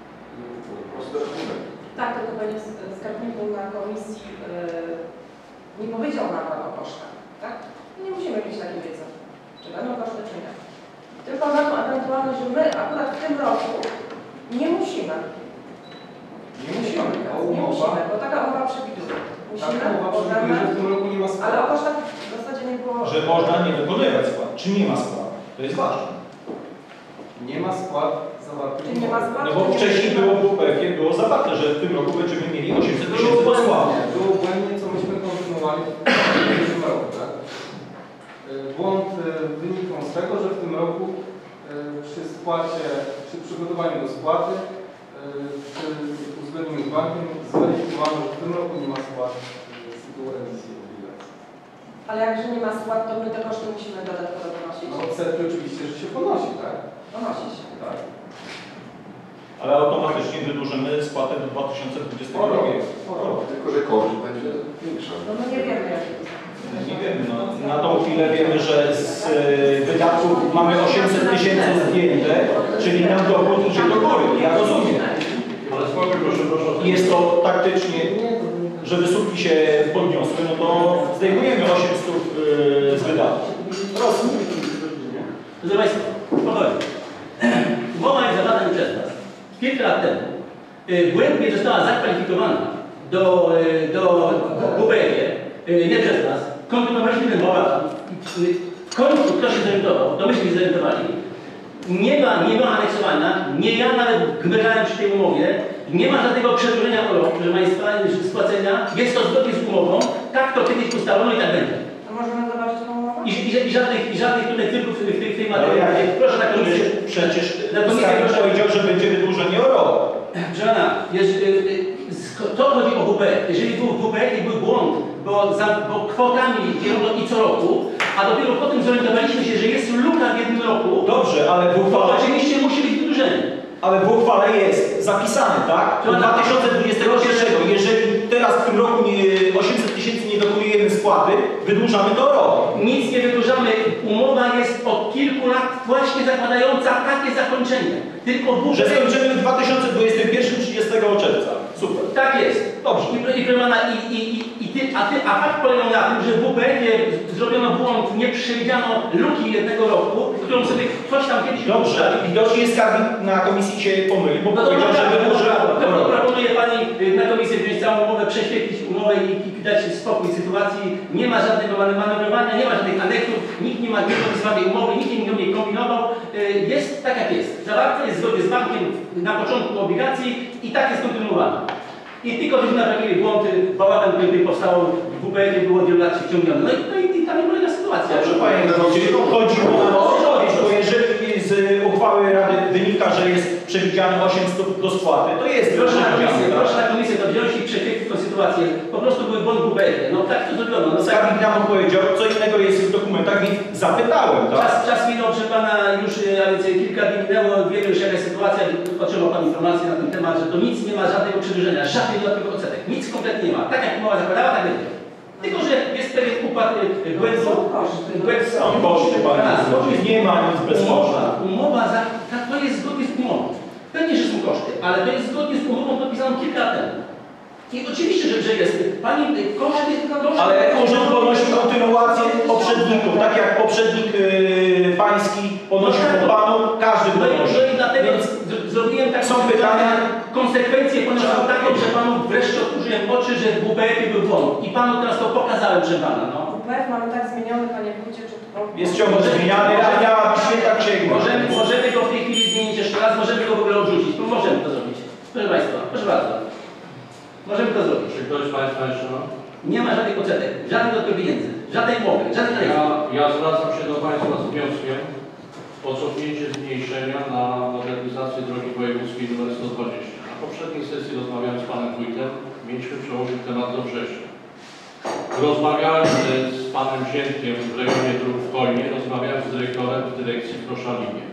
Tak, tylko Panie Skarbniku na komisji yy, nie powiedział nam Pan o kosztach, tak? Nie musimy mieć takiej wiedzy, czy będą koszty, czy nie. Tylko na to ewentualność, że my akurat w tym roku nie musimy. Nie musimy, Nie umowa, musimy, bo taka umowa przewiduje. Musimy, taka umowa przewiduje, że w tym roku nie ma ale o spłat. kosztach w zasadzie nie było... Że można nie wykonywać spłat. Czy nie ma spłat? To jest ważne. Nie ma spłat zawartych. Czy nie ma spłat? No bo wcześniej było w U P F-ie było zawarte, że w tym roku będziemy mieli osiemset tysięcy Było do spłaty. błędnie, było błędnie, co myśmy kontynuowali w tym roku, tak? Błąd wynikał z tego, że w tym roku przy spłacie, przy przygotowaniu do spłaty, przy uzgodnieniu z bankiem zweryfikowano, że w tym roku nie ma spłat z tytułu emisji obligacji. Ale jakże nie ma spłat, to my te koszty musimy dodatkowo ponosić? No odsetki oczywiście, że się ponosi, tak? Ponosi się. Tak. Ale automatycznie wydłużymy spłatę do dwa tysiące dwudziestego drugiego. Tylko, że korzyść będzie większa. No my nie wiemy, jak to jest. Nie wiemy. No, na tą chwilę wiemy, że z y, wydatków mamy osiemset tysięcy zdjęte, czyli nam dochód idzie do góry. Ja rozumiem. Ale spokój, proszę, proszę. Jest to taktycznie, żeby słupki się podniosły, no to zdejmujemy osiemset y, z wydatków. Rozumiem. Proszę Państwa, spokojnie. Umowa jest zawarta przez nas kilka lat temu. Y, Błędnie została zakwalifikowana do, y, do W P F-ie, nie przez nas. Kontynuowaliśmy ten bałagan. W końcu ktoś się zorientował, to myśmy się zorientowali. Nie ma, nie ma aneksowania, nie ja nawet gmerałem przy tej umowie, nie ma żadnego przedłużenia o rok, proszę Państwa, spłacenia. Jest to zgodnie z umową, tak to kiedyś ustalono i tak będzie. To możemy zobaczyć tą umowę? I, i, i, żadnych, i żadnych tutaj cyfrów w tej, w tej materii. Proszę na komisję. Przecież na komisję proszę powiedział, że będzie wydłużenie o rok. Proszę pana, to chodzi o W P F. Jeżeli był w W P F i był błąd, bo, za, bo kwotami dzielono i co roku, a dopiero potem zorientowaliśmy się, że jest luka w jednym roku. Dobrze, ale w uchwale to oczywiście musi być wydłużenie. Ale w uchwale jest zapisane, tak? Do dwa tysiące dwudziestego pierwszego. Jeżeli teraz w tym roku nie, osiemset tysięcy nie dokonujemy spłaty, wydłużamy to o rok. Nic nie wydłużamy. Umowa jest od kilku lat właśnie zakładająca takie zakończenie. Tylko w Że skończymy w dwa tysiące dwudziestym pierwszym trzydziestego czerwca. Super. Tak jest. Dobrze. I, i, i, i, i ty, a, ty, a fakt polegał na tym, że w W P F-ie zrobiono błąd, nie przewidziano luki jednego roku, którą sobie ktoś tam kiedyś... Dobrze, widocznie skarbnik na komisji się pomylił, bo no to powiedział, że wydłuży to proponuje Pani na komisję wziąć całą umowę, prześwietlić umowę i, i dać spokój sytuacji. Nie ma żadnego manewrowania, nie ma żadnych aneksów, nikt nie ma nie podpisywanej umowy, nikt nie kombinował. Jest tak jak jest. Zawarte jest zgodnie z bankiem na początku obligacji i tak jest kontynuowana. I tylko żeśmy naprawili błądy, bałagan, który powstał w W P F-ie było wiele lat się ciągnione. No i, no i, i tam nie polega sytuacja. Proszę Panie, chodziło o to, bo jeżeli z uchwały Rady wynika, że jest przewidziane osiemset do spłaty, to jest proszę na komisję, proszę na komisję to wziąć i prześwietlić tę sytuację. Po prostu były błąd w W P F-ie. No tak to zrobiono. No, skarbnik nam odpowiedział, co innego jest w dokumentach, więc zapytałem, tak? Czas, czas minął, proszę Pana, już a więc kilka dni minęło, wiemy już jaka jest sytuacja, otrzymał Pan informację na ten temat, że to nic nie ma żadnego przedłużenia, żadnych dodatkowych odsetek. Nic kompletnie nie ma. Tak jak umowa zakładała, tak będzie. No Tylko, że jest pewien układ błędu. Są koszty, panie, nie ma nic bez koszta. Umowa, za, to jest zgodnie z umową. Pewnie, że są koszty, ale to jest zgodnie z umową podpisaną kilka lat temu. I oczywiście, że, że jest. Pani koszty, koszty... Ale urząd ponosi kontynuację poprzedników, tak jak poprzednik yy, pański ponosił po panu, każdy No i, ponosi. no i dlatego z- zrobiłem taką Są pytania? konsekwencję poniosłem taką, że panu wreszcie otworzyłem oczy, że w W P F-ie był błąd. I panu teraz to pokazałem, że pana, no. W P F mamy tak zmieniony, panie wójcie, że to... Jest ciągle zmieniany, a miała być święta księga. Możemy, możemy go w tej chwili zmienić jeszcze raz, możemy go w ogóle odrzucić. Możemy to zrobić. Proszę Państwa, proszę bardzo. Możemy to zrobić. Czy ktoś z Państwa jeszcze ma? Nie ma żadnych odsetek, żadnych dodatkowych pieniędzy, żadnej umowy, żadnej Ja, rejestracji. ja zwracam się do Państwa z wnioskiem o cofnięcie zmniejszenia na modernizację drogi wojewódzkiej nr sto dwadzieścia. Na poprzedniej sesji rozmawiałem z Panem Wójtem, mieliśmy przełożyć temat do września. Rozmawiałem z Panem Ziętkiem w rejonie dróg w Kolnie, rozmawiałem z dyrektorem w dyrekcji w Koszalinie.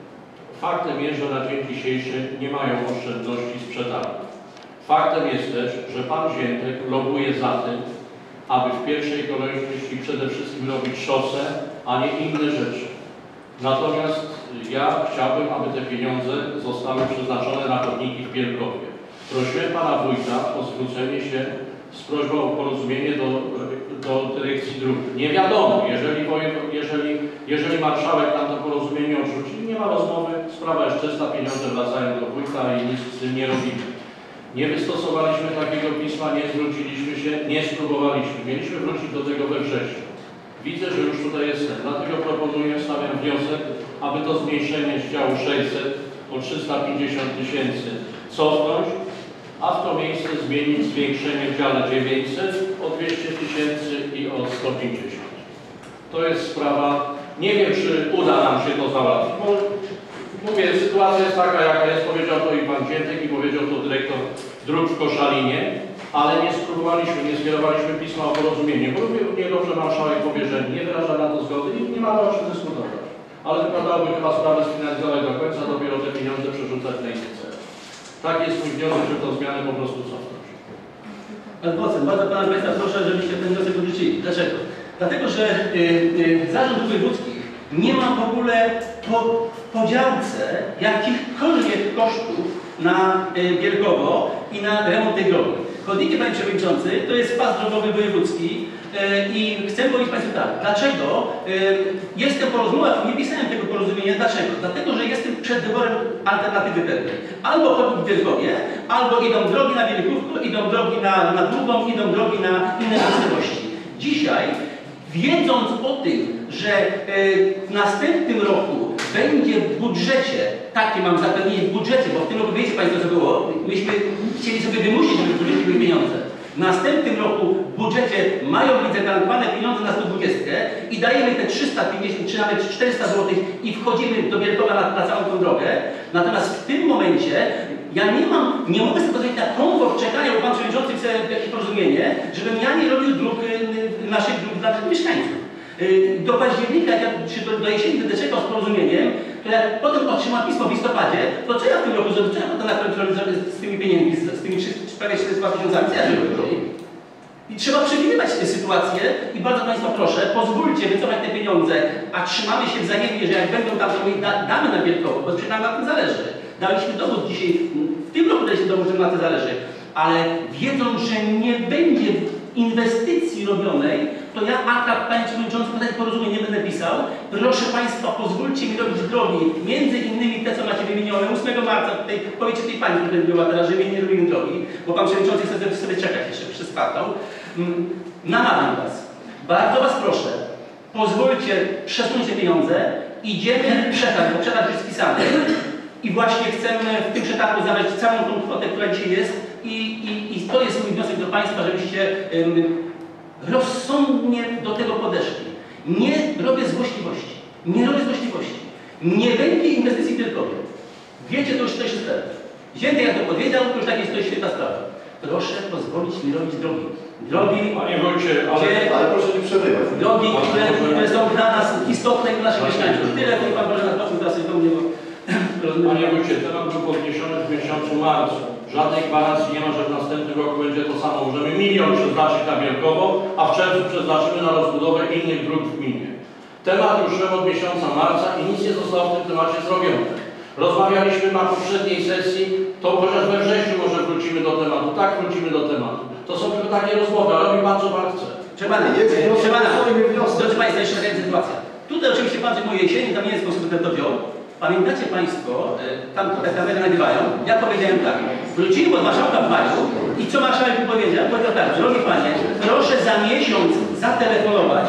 Faktem jest, że na dzień dzisiejszy nie mają oszczędności z przetargu. Faktem jest też, że Pan Ziętek lobuje za tym, aby w pierwszej kolejności przede wszystkim robić szosę, a nie inne rzeczy. Natomiast ja chciałbym, aby te pieniądze zostały przeznaczone na chodniki w Bielkowie. Prosiłem Pana Wójta o zwrócenie się z prośbą o porozumienie do, do dyrekcji dróg. Nie wiadomo, jeżeli, jeżeli, jeżeli marszałek nam to porozumienie odrzuci, nie ma rozmowy, sprawa jest czysta, pieniądze wracają do wójta i nic z tym nie robimy. Nie wystosowaliśmy takiego pisma, nie zwróciliśmy się, nie spróbowaliśmy. Mieliśmy wrócić do tego we wrześniu. Widzę, że już tutaj jest sen. Dlatego proponuję, stawiam wniosek, aby to zmniejszenie z działu sześćset o trzysta pięćdziesiąt tysięcy cofnąć, a w to miejsce zmienić zwiększenie w dziale dziewięćset o dwieście tysięcy i o sto pięćdziesiąt. To jest sprawa, nie wiem, czy uda nam się to załatwić. Mówię, sytuacja jest taka, jaka jest, powiedział to i Pan Ziętek i powiedział to dyrektor dróg w Koszalinie, ale nie spróbowaliśmy, nie skierowaliśmy pisma o porozumienie, bo równie dobrze marszałek powie, że nie wyraża na to zgody i nie ma o czym dyskutować. Ale wypadałoby chyba sprawę sfinalizować do końca, dopiero te pieniądze przerzucać na inny cel. Tak jest mój wniosek, żeby tą zmianę po prostu cofnąć. Adwocem, bardzo Pana Państwa proszę, żebyście ten wniosek odrzucili. Dlaczego? Dlatego, że y, y, Zarząd Wojewódzkich nie ma w ogóle po, w podziałce jakichkolwiek kosztów na y, Bielkowo i na remont tej drogi. Chodniki, Panie Przewodniczący, to jest pas drogowy wojewódzki y, i chcę powiedzieć Państwu tak, dlaczego y, jestem po rozmowach, nie pisałem tego porozumienia, dlaczego? Dlatego, że jestem przed wyborem alternatywy pewnej. Albo chodnik w Wielkowie, albo idą drogi na Wielkówko, idą drogi na, na Długą, idą drogi na inne miejscowości. Dzisiaj, wiedząc o tym, że e, w następnym roku będzie w budżecie, takie mam zapewnienie w budżecie, bo w tym roku wiecie Państwo co było, myśmy chcieli sobie wymusić, żeby w budżecie były pieniądze. W następnym roku w budżecie mają być zagwarantowane pieniądze na sto dwadzieścia i dajemy te trzysta pięćdziesiąt czy nawet czterysta złotych i wchodzimy do Bielkowa na, na całą tą drogę. Natomiast w tym momencie ja nie mam, nie mogę sobie pozwolić na komfort czekania, bo Pan Przewodniczący chce jakieś porozumienie, żebym ja nie robił dróg, naszych dróg dla mieszkańców. Do października, jak, czy do, do jesieni będę czekał z porozumieniem, to jak potem otrzymam pismo w listopadzie, to co ja w tym roku zrobię? Co ja potem na końcu zrobię z, z tymi pieniędzmi, z, z tymi prawie czterysta tysiącami? Co ja zrobię? I trzeba przewidywać tę sytuację i bardzo Państwa proszę, pozwólcie wycofać te pieniądze, a trzymamy się wzajemnie, że jak będą tam, to my da, damy na Bielkowo, bo przecież nam na tym zależy. Daliśmy dowód dzisiaj, w tym roku daliśmy dowód, że na tym zależy, ale wiedząc, że nie będzie inwestycji robionej, to ja, a Panie Przewodniczący, potem porozumienie nie będę pisał. Proszę Państwa, pozwólcie mi robić drogi, między innymi te, co macie wymienione, ósmego marca, tutaj, powiecie tej Pani, która była teraz, że my nie robimy drogi, bo Pan Przewodniczący chce sobie czekać jeszcze przez kwartał. Namawiam Was, bardzo Was proszę, pozwólcie przesunąć te pieniądze, idziemy przetarg, bo przetarg jest spisany i właśnie chcemy w tym przetargu zabrać całą tą kwotę, która dzisiaj jest i, i, i to jest mój wniosek do Państwa, żebyście um, rozsądnie do tego podeszli. Nie robię złośliwości. Nie robię złośliwości. Nie będzie inwestycji w Wielkowie. Wiecie, to już coś jest pewne. Ziętek jak to powiedział, to już tak jest, to jest świetna sprawa. Proszę pozwolić mi robić drogi. Drogi, Panie Wójcie, ale, gdzie, ale proszę nie przerywać. drogi, które, które są dla nas istotne i dla naszych mieszkańców. Tyle, mój Pan Boże, na proszę teraz do mnie, bo Panie wójcie, temat był podniesiony w miesiącu marcu. Żadnej gwarancji nie ma, że w następnym roku będzie to samo. Możemy milion przeznaczyć na Wielkowo, a w czerwcu przeznaczymy na rozbudowę innych dróg w gminie. Temat ruszyłem od miesiąca marca i nic nie zostało w tym temacie zrobione. Rozmawialiśmy na poprzedniej sesji, to chociaż we wrześniu może wrócimy do tematu. Tak, wrócimy do tematu. To są tylko takie rozmowy, ale robi pan co pan chce. Trzeba na trzeba na Drodzy Państwo, jeszcze taka sytuacja. Tutaj oczywiście patrzę moje jesieni, tam nie jest sposób, kto to wziął. Pamiętacie Państwo, tam te kamery nagrywają, ja powiedziałem tak, wróciłem od marszałka w maju i co marszałek mi powiedział? Powiedział tak, drogi Panie, proszę za miesiąc zatelefonować.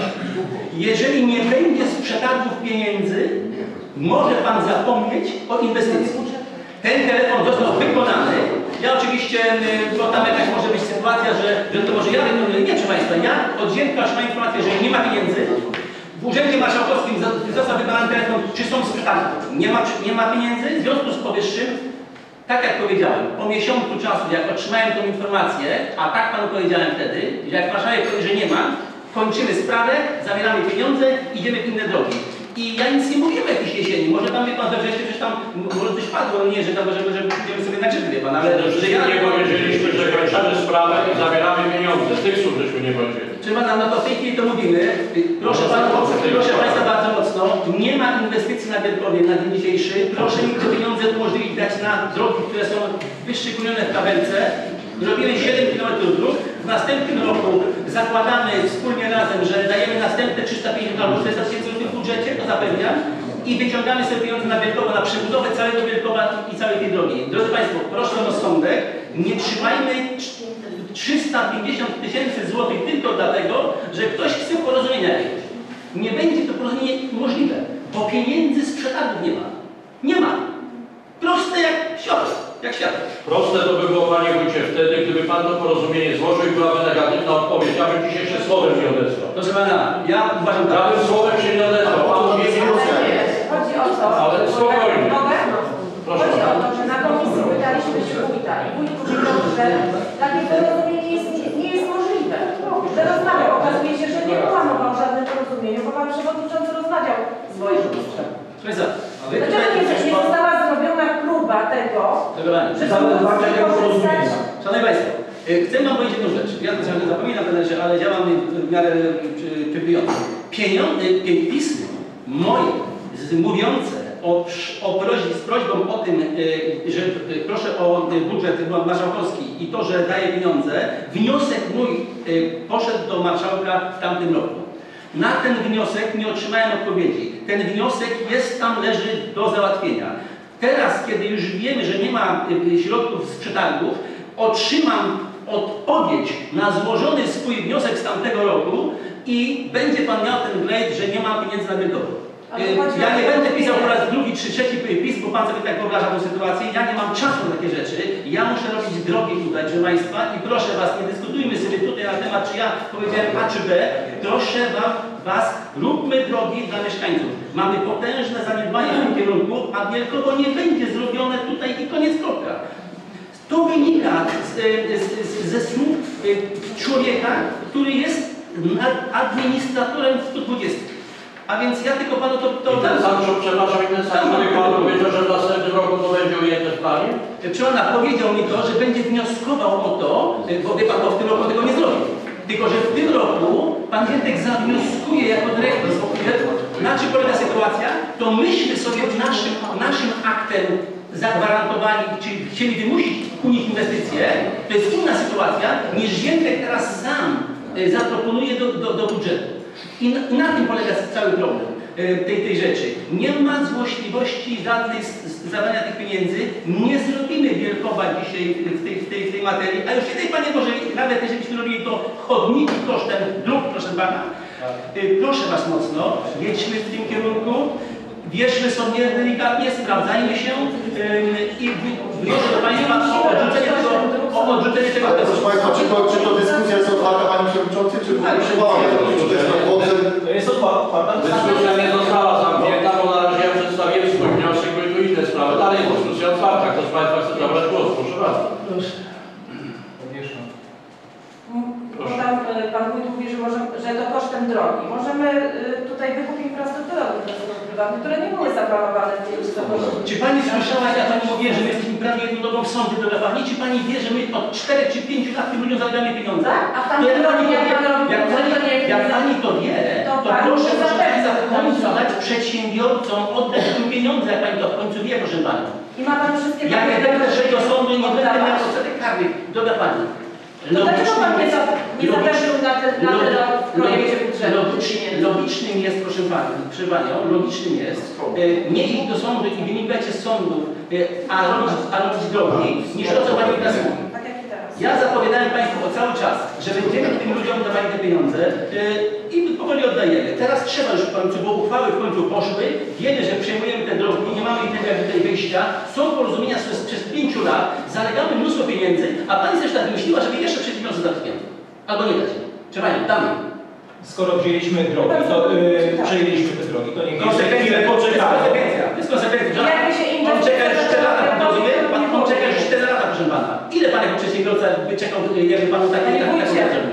Jeżeli nie będzie z przetargów pieniędzy, może Pan zapomnieć o inwestycji. Ten telefon został wykonany. Ja oczywiście, bo tam jakaś może być sytuacja, że, że to może ja wykonuję. Nie, proszę Państwa, ja od Ziemka otrzymałem informację, że nie ma pieniędzy. W Urzędzie Marszałkowskim został wykonany telefon, czy są przetargi. Nie ma, nie ma pieniędzy. W związku z powyższym, tak jak powiedziałem, po miesiącu czasu, jak otrzymałem tą informację, a tak Panu powiedziałem wtedy, że jak marszałek powie, że nie ma, kończymy sprawę, zabieramy pieniądze, idziemy w inne drogi. I ja nic nie mówiłem o jakiejś jesieni. Może tam wie Pan we wrześniu, że tam może coś padło, no nie, że tam może, że pójdziemy sobie na grzyby, wie Pan, ale że ja nie powiedzieliśmy, że kończymy sprawę i zabieramy pieniądze. Z tych słów żeśmy nie powiedzieli. Czy Pana, no to w tej chwili to mówimy. Proszę, Pana, proszę Państwa bardzo mocno, nie ma inwestycji na Wielkowie na dzień dzisiejszy. Proszę mi te pieniądze umożliwić dać na drogi, które są wyszczególnione w tabelce. Zrobimy siedem kilometrów dróg. W następnym roku zakładamy wspólnie razem, że dajemy następne trzysta pięćdziesiąt albo czterysta tysięcy w budżecie, to zapewniam. I wyciągamy sobie pieniądze na Wielkowo, na przebudowę całego Wielkowa i całej tej drogi. Drodzy Państwo, proszę o rozsądek. Nie trzymajmy trzysta pięćdziesiąt tysięcy złotych tylko dlatego, że ktoś chce porozumienia jakiegoś. Nie będzie to porozumienie możliwe, bo pieniędzy z przetargów nie ma. Nie ma. Proste jak światło. Jak światło. Proste to by było, Panie Wójcie, wtedy, gdyby Pan to porozumienie złożył i byłaby negatywna odpowiedź. Ja bym dzisiaj się słowem nie odezwał. Proszę Pana, ja uważam tak. Ja bym słowem się nie odezwał. Pan mówi, Chodzi o to, ale spokojnie. Mogę? Proszę Chodzi o bardzo. to, że na komisji pytaliśmy się wójta i wójt powiedział, że takie porozumienie jest, nie jest możliwe. Że rozmawiał, okazuje się, że nie była mowa o żadnym porozumieniu, bo Pan Przewodniczący rozmawiał z województwem. Dlaczego nie, nie została zrobiona próba tego, że skorzystać? Szanowni Państwo, chcę Wam powiedzieć jedną rzecz. Ja to sobie zapominam, ale działam w miarę przewidująco. Pieniądze, pismy moje mówiące o, o prośbie, z prośbą o tym, że proszę o budżet marszałkowski i to, że daję pieniądze, wniosek mój poszedł do marszałka w tamtym roku. Na ten wniosek nie otrzymałem odpowiedzi. Ten wniosek jest tam, leży do załatwienia. Teraz, kiedy już wiemy, że nie ma środków z przetargów, otrzymam odpowiedź na złożony swój wniosek z tamtego roku i będzie Pan miał ten glejt, że nie ma pieniędzy na Wielkowo. Ja nie będę pisał po raz drugi czy trzeci pism, bo Pan sobie tak wyobraża tę sytuację. Ja nie mam czasu na takie rzeczy. Ja muszę robić drogi tutaj, proszę Państwa, i proszę Was, nie dyskutujmy sobie tutaj na temat, czy ja powiedziałem A czy B. Proszę wam, Was, róbmy drogi dla mieszkańców. Mamy potężne zaniedbania w tym kierunku, a Wielkowo nie będzie zrobione tutaj i koniec kropka. To wynika z, z, ze słów człowieka, który jest administratorem sto dwadzieścia. A więc ja tylko Panu to... to I ten sam, przepraszam, i ten sam człowiek Pan powiedział, że w następnym roku to będzie ujęte w planie? Czy ona powiedział mi to, że będzie wnioskował o to, bo wie Pan, bo w tym roku tego nie zrobi. Tylko, że w tym roku Pan Więtek zawnioskuje jako dyrektor, na czym polega sytuacja, to myśmy sobie w naszym, naszym aktem zagwarantowali, czyli chcieli wymusić u nich inwestycje. To jest inna sytuacja, niż Więtek teraz sam zaproponuje do, do, do budżetu. I na, i na tym polega cały problem tej, tej rzeczy. Nie ma złośliwości żadnej z, z zadania tych pieniędzy. Nie zrobimy Wielkowa dzisiaj w tej, w tej, w tej materii. A już kiedyś, Panie Boże, nawet jeżeliśmy robili to chodniki kosztem dróg, proszę Pana, proszę Was mocno, jedźmy w tym kierunku. Wierzmy sobie delikatnie, sprawdzajmy się yy, i wnoszę do Państwa o odrzucenie tego, o odrzucenie tego testu. Proszę Państwa, czy to, czy to dyskusja jest otwarta, Panie Przewodniczący, czy wyszywała? To jest otwarta. Dyskusja nie została zamknięta, bo na razie ja przedstawiłem swój wniosek, bo i tu inne sprawy. Dalej jest dyskusja otwarta. Kto z Państwa chce zabrać głos? Proszę bardzo. Proszę. Bo tam Pan Wójt mówi, że, może, że to kosztem drogi. Możemy tutaj wykupić infrastrukturę prywatną, które nie były zaplanowane w tej ustawie. Czy Pani słyszała, jak ja Pani mówię, że my jesteśmy prawie jedną drogą w sądy, droga Pani? Czy Pani wie, że my od czterech czy pięciu lat tym ludziom zabramy pieniądze? Tak? A w To tamtym jak Pani roku, to jak wie, Pan robił, jak Pani, to nie- jak Pani to wie, to to Pani proszę, nie proszę Państwa, w końcu zapewnia. dać przedsiębiorcom, oddać im pieniądze, jak Pani to w końcu wie, proszę Pani. I ma Pan wszystkie Jak ja będę szedł do sądu i nie będę miał oddawać. odsetek karny, droga Pani. To dlaczego Pan nie, za, nie zaprosił na ten, na ten rok w projekcie budżetu? Logicznym, logicznym jest, proszę Pani, proszę Panią, logicznym jest e, nie iść do sądu i wynikać z sądów, e, a, robić, a robić drogi, niż to, co Pani teraz mówi. Tak jak i teraz. Ja zapowiadałem Państwu cały czas, że będziemy tym ludziom dawali te pieniądze e, i powoli oddajemy. Teraz trzeba już w końcu, bo uchwały w końcu poszły, wiemy, że przejmujemy te drogi, nie mamy innego jak tutaj wyjścia, są porozumienia przez, przez pięciu lat, zalegamy mnóstwo pieniędzy, a Pani też tak wymyśliła, żeby jeszcze przedsiębiorcy dać pieniądze. Albo nie dać. Czy Pani, damy. Skoro wzięliśmy drogi, to yy, przejęliśmy te drogi, to niech Konsekwencja, chwilę to jest poczekamy. konsekwencja, to jest konsekwencja. Jakby się On czeka już cztery lata, inwestycja- rozumie? Pan, on czeka już cztery lata, proszę Pana. Ile Pan jako przedsiębiorca by czekał, jakby Panu takie Panie takie wójcie. zrobili?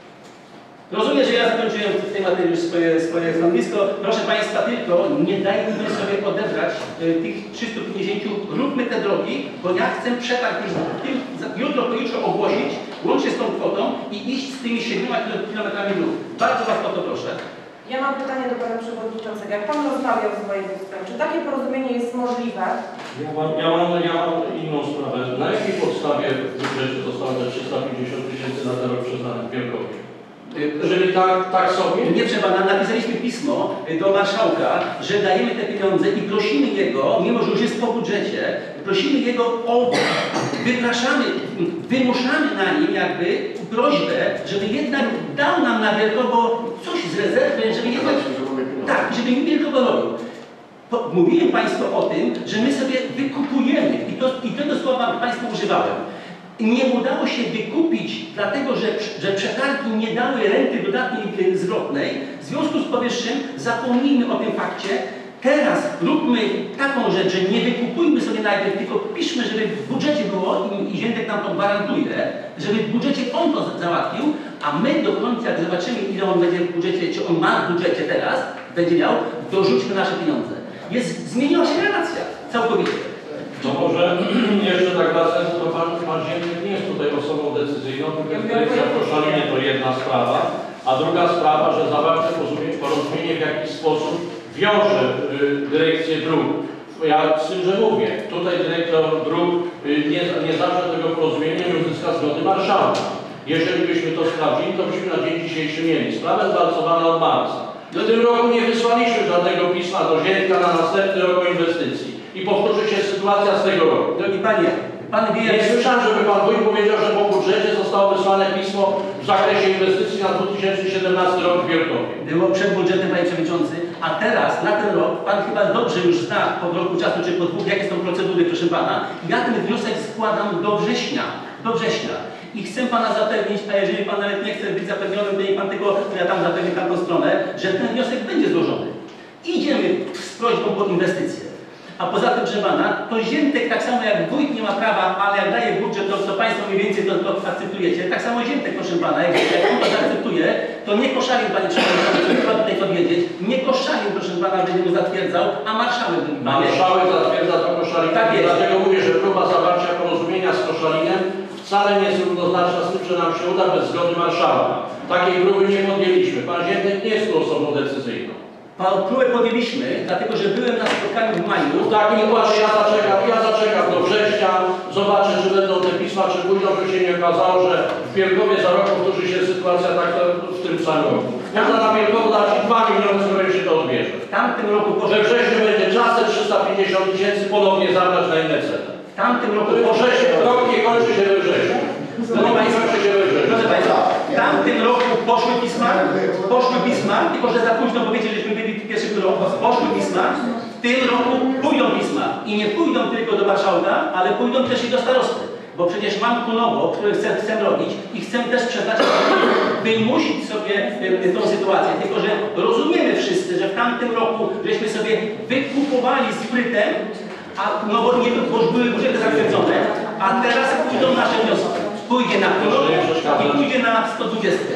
Rozumiem, że ja zakończyłem w tej materii już swoje, swoje stanowisko. Proszę Państwa, tylko nie dajmy sobie odebrać y, tych trzystu pięćdziesięciu, róbmy te drogi, bo ja chcę przetarg już tym, jutro, pojutrze ogłosić, łącznie z tą kwotą i iść z tymi siedmioma kilometrami dróg. Bardzo Was o to proszę. Ja mam pytanie do Pana Przewodniczącego. Jak Pan rozmawiał z województwem, czy takie porozumienie jest możliwe? Ja mam, ja, mam, ja mam inną sprawę. Na jakiej podstawie w budżecie zostało te trzysta pięćdziesiąt tysięcy na ten rok przyznane w Wielkowie? Jeżeli tak, tak sobie? Nie trzeba, napisaliśmy pismo do marszałka, że dajemy te pieniądze i prosimy jego, mimo że już jest po budżecie, prosimy jego o, wypraszamy, wymuszamy na nim jakby prośbę, żeby jednak dał nam na Wielkowo coś z rezerwy, żeby jednak, tak, żeby mi Wielkowo robił. Po, mówiłem Państwu o tym, że my sobie wykupujemy i, to, i tego słowa Państwu używałem. Nie udało się wykupić, dlatego że, że przetargi nie dały renty dodatniej zwrotnej. W związku z powyższym zapomnijmy o tym fakcie. Teraz róbmy taką rzecz, że nie wykupujmy sobie najpierw, tylko piszmy, żeby w budżecie było i, i Ziętek nam to gwarantuje, żeby w budżecie on to załatwił, a my do końca, jak zobaczymy, ile on będzie w budżecie, czy on ma w budżecie teraz, będzie miał, dorzućmy nasze pieniądze. Jest, zmieniła się relacja całkowicie. No może jeszcze tak wracając, to pan, pan Ziętek nie jest tutaj osobą decyzyjną, tylko jest dyrekcja Koszalinie, to jedna sprawa, a druga sprawa, że zawarte porozumienie w jakiś sposób wiąże y, dyrekcję dróg. Ja z tym, że mówię, tutaj dyrektor dróg y, nie, nie zawsze tego porozumienia nie uzyska zgody marszałka. Jeżeli byśmy to sprawdzili, to byśmy na dzień dzisiejszy mieli sprawę zalcowaną od marca. W tym roku nie wysłaliśmy żadnego pisma do Ziętka na następny rok o inwestycji. I powtórzy się sytuacja z tego roku. Drogi Panie, Pan wie, nie słyszałem, żeby Pan Wójt powiedział, że po budżecie zostało wysłane pismo w zakresie inwestycji na dwa tysiące siedemnasty rok w Wielkowie. Było przed budżetem, Panie Przewodniczący, a teraz, na ten rok, Pan chyba dobrze już zna po roku czasu, czy po dwóch, jakie są procedury, proszę Pana. Ja ten wniosek składam do września, do września. I chcę Pana zapewnić, a jeżeli Pan nawet nie chce być zapewniony, to niech Pan tylko, ja tam zapewnię tamtą stronę, że ten wniosek będzie złożony. Idziemy z prośbą po inwestycje. A poza tym, proszę Pana, to Ziętek tak samo jak wójt nie ma prawa, ale jak daje budżet, to, to Państwo mniej więcej to, to akceptujecie. Tak samo Ziętek, proszę Pana, jak, jak on to zaakceptuje, to nie Koszalin, Panie Przewodniczący, trzeba tutaj powiedzieć, nie Koszalin, proszę Pana, będzie mu zatwierdzał, a marszałek. Marszałek zatwierdza to Koszalin. Tak jest. Dlatego mówię, że próba zawarcia porozumienia z Koszalinem wcale nie jest równoznaczna z tym, że nam się uda bez zgody marszałka. Takiej próby nie podjęliśmy. Pan Ziętek nie jest tu osobą decyzyjną. Próbę podjęliśmy, dlatego że byłem na spotkaniu w maju. W takim układzie ja zaczekam, ja zaczekam do września, zobaczę, czy będą te pisma, czy pójdą, by się nie okazało, że w Wielkowie za rok powtórzy się sytuacja tak w tym samym roku. Można na Wielkowo dać dwa miliony, z których się to odbierze. W tamtym roku poszło... We wrześniu będzie czas te trzysta pięćdziesiąt tysięcy ponownie zabrać na inne cele. W tamtym roku We wrześniu, rok nie kończy się we wrześniu. Proszę Państwa, proszę Państwa, w tamtym roku poszły pisma, poszły pisma, tylko że za późno powiedzieli, żeśmy byli w pierwszym roku, poszły pisma, w tym roku pójdą pisma i nie pójdą tylko do marszałka, ale pójdą też i do starosty, bo przecież mam Kunowo, które chcę, chcę robić i chcę też przeznaczyć, wymusić sobie tą sytuację, tylko że rozumiemy wszyscy, że w tamtym roku żeśmy sobie wykupowali sprytem, a no bo nie bo już były budżety zatwierdzone, a teraz pójdą nasze wnioski. Pójdzie na Kunowo i pójdzie na sto dwadzieścia. Taka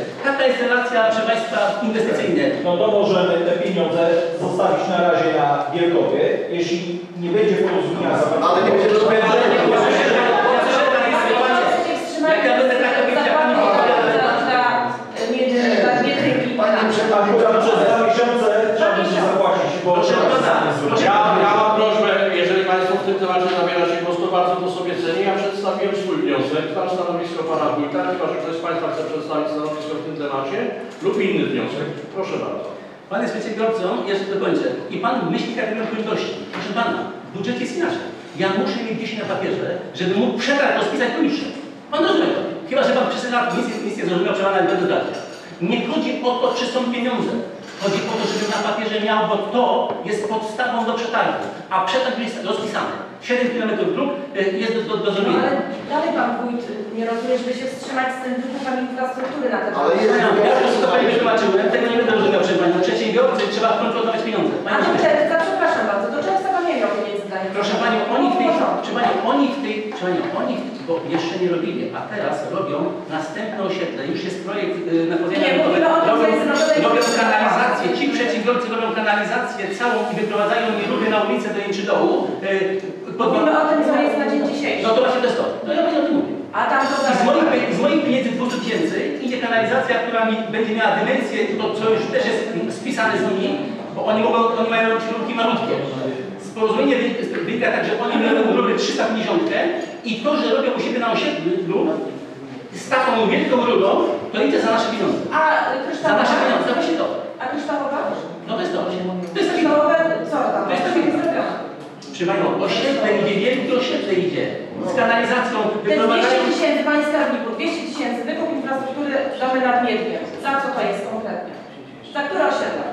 taka jest relacja, proszę Państwa, inwestycyjna. No to możemy te pieniądze zostawić na razie na Wielkowie, jeśli nie będzie porozumienia za Ale nie będzie rozmawiać. Jak ja będę tak robić, jak Pani przez dwa miesiące trzeba będzie zapłacić, bo Ja, ja mam prośbę, jeżeli Państwo w tym temacie zabieracie głos, to bardzo to sobie cenię. Ja przedstawiłem swój wniosek, tam stanowisko Pana Wójta, chyba że ktoś z Państwa chce przedstawić stanowisko w tym temacie lub inny wniosek. Proszę bardzo. Pan jest przedsiębiorcą, jeszcze dokończę. I Pan myśli kategorią płynności. Proszę Pana, w budżecie jest inaczej. Ja muszę mieć gdzieś na papierze, żeby mógł przetarg rozpisać burmistrza. Pan rozumie to. Chyba, że Pan przez lat nic, nic nie zrozumiał, że Pana nie będę zdać. Nie chodzi o to, czy są pieniądze. Chodzi o to, żeby na papierze miał, bo to jest podstawą do przetargu. A przetarg jest rozpisany. siedem kilometrów dróg jest do, do, do zrobienia. No, ale dalej Pan Wójt nie rozumie, żeby się wstrzymać z tym wykupem infrastruktury na ten Ale jest... Ja, ja po prostu to Pani wytłumaczyłem, tego nie będę rozumiał, proszę Pani. Przedsiębiorcy trzeba w końcu oddawać pieniądze. A do czerwca, przepraszam bardzo, do czerwca Pan nie miał pieniędzy dla nich. Proszę Pani, oni w tej, proszę Pani, oni w tej, proszę Pani, oni w, bo jeszcze nie robili, a teraz robią następne osiedle, już jest projekt yy, na Nie, mówimy o tym, robią, co jest zrobione. robią kanalizację, ci przedsiębiorcy robią kanalizację całą i wyprowadzają nielubię na ulicę do Jęczydołu. Yy, pod... Mówimy o tym, co jest na dzień dzisiejszy. No to właśnie to jest to. No ja Pani o tym mówię. A tam to I z moich, z moich pieniędzy dwieście tysięcy idzie kanalizacja, która mi będzie miała dymencję, to co już też jest spisane z nimi, bo oni mogą, oni mają rurki malutkie. Porozumienie wynika tak, że oni mają rury trzysta pięćdziesiąt i to, że robią u siebie na osiedlu z taką wielką rurą, to idzie za nasze pieniądze. A Za kryształowe? nasze pieniądze, to właśnie to. A kryształowe? No to jest to. To jest taki... Kryształowe, co tam? To jest taki zrobione. Przy Panią, osiedle idzie, wielkie osiedle idzie. Z kanalizacją Te wyprowadzają... dwieście tysięcy, Panie Skarbniku, dwieście tysięcy, wykup infrastruktury, domy nad Miedkiem. Za co to jest konkretnie? Za które osiedle?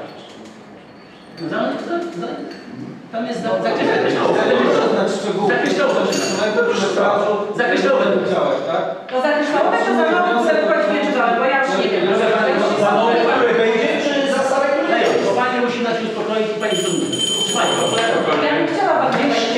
Za, za, za, tam jest za, za kryształową. Za kryształową. Za kryształową. tak? No za kryształowe to za mało, które wchodzi w Miedźdowe, bo ja już nie wiem. za nowe, które będzie, czy za stare, które Lejo, bo Pani musi nas uspokoić i Pani zrozumie. Pani, Ja bym chciała Pan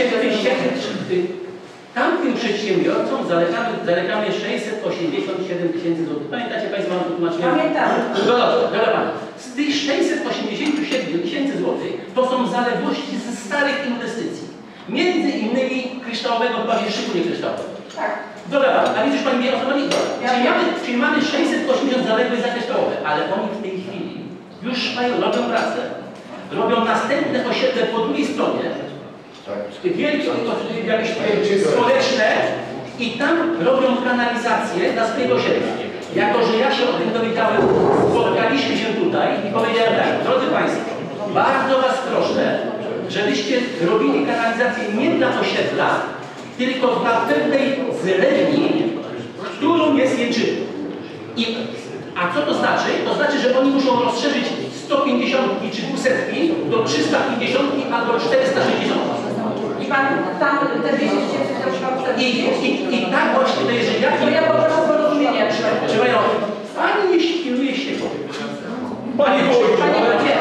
tamtym przedsiębiorcom zalegamy, zalegamy sześćset osiemdziesiąt siedem tysięcy złotych. Pamiętacie Państwo, mam to tłumaczyłem? Pamiętam. No dobrze, dobra Pani. Z tych sześćset osiemdziesiąt siedem tysięcy złotych to są zaległości ze starych inwestycji. Między innymi kryształowego pawieszyku, nie kryształowego. Tak. Dobra Pani, a widzisz Pani, wie o co chodzi? Ja Czyli mamy, czyli mamy sześćset osiemdziesiąt zaległych za kryształowe, ale oni w tej chwili już mają, robią pracę. Robią następne osiedle po drugiej stronie, wielkie, jakieś społeczne i tam robią kanalizację dla swojego osiedla. Jako, że ja się o tym dowiedziałem, spotkaliśmy się tutaj i powiedziałem tak, drodzy Państwo, bardzo Was proszę, żebyście robili kanalizację nie dla osiedla, tylko dla pewnej zlewni, którą jest Jęczyno. I a co to znaczy? To znaczy, że oni muszą rozszerzyć sto pięćdziesiąt czy dwieście do trzysta pięćdziesiąt albo czterysta sześćdziesiąt. I Pan tam te dwieście tysięcy też Pan chce. I, i, I tak właśnie to jest, że ja... To ja poproszę o porozumienie. Czy Panią, Pani nie pilnuje się. Panie Wójcie, Panie Wójcie,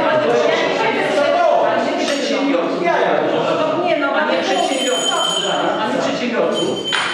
Panie przedsiębiorcy. nie no, Panie przedsiębiorcy. Panie przedsiębiorcu.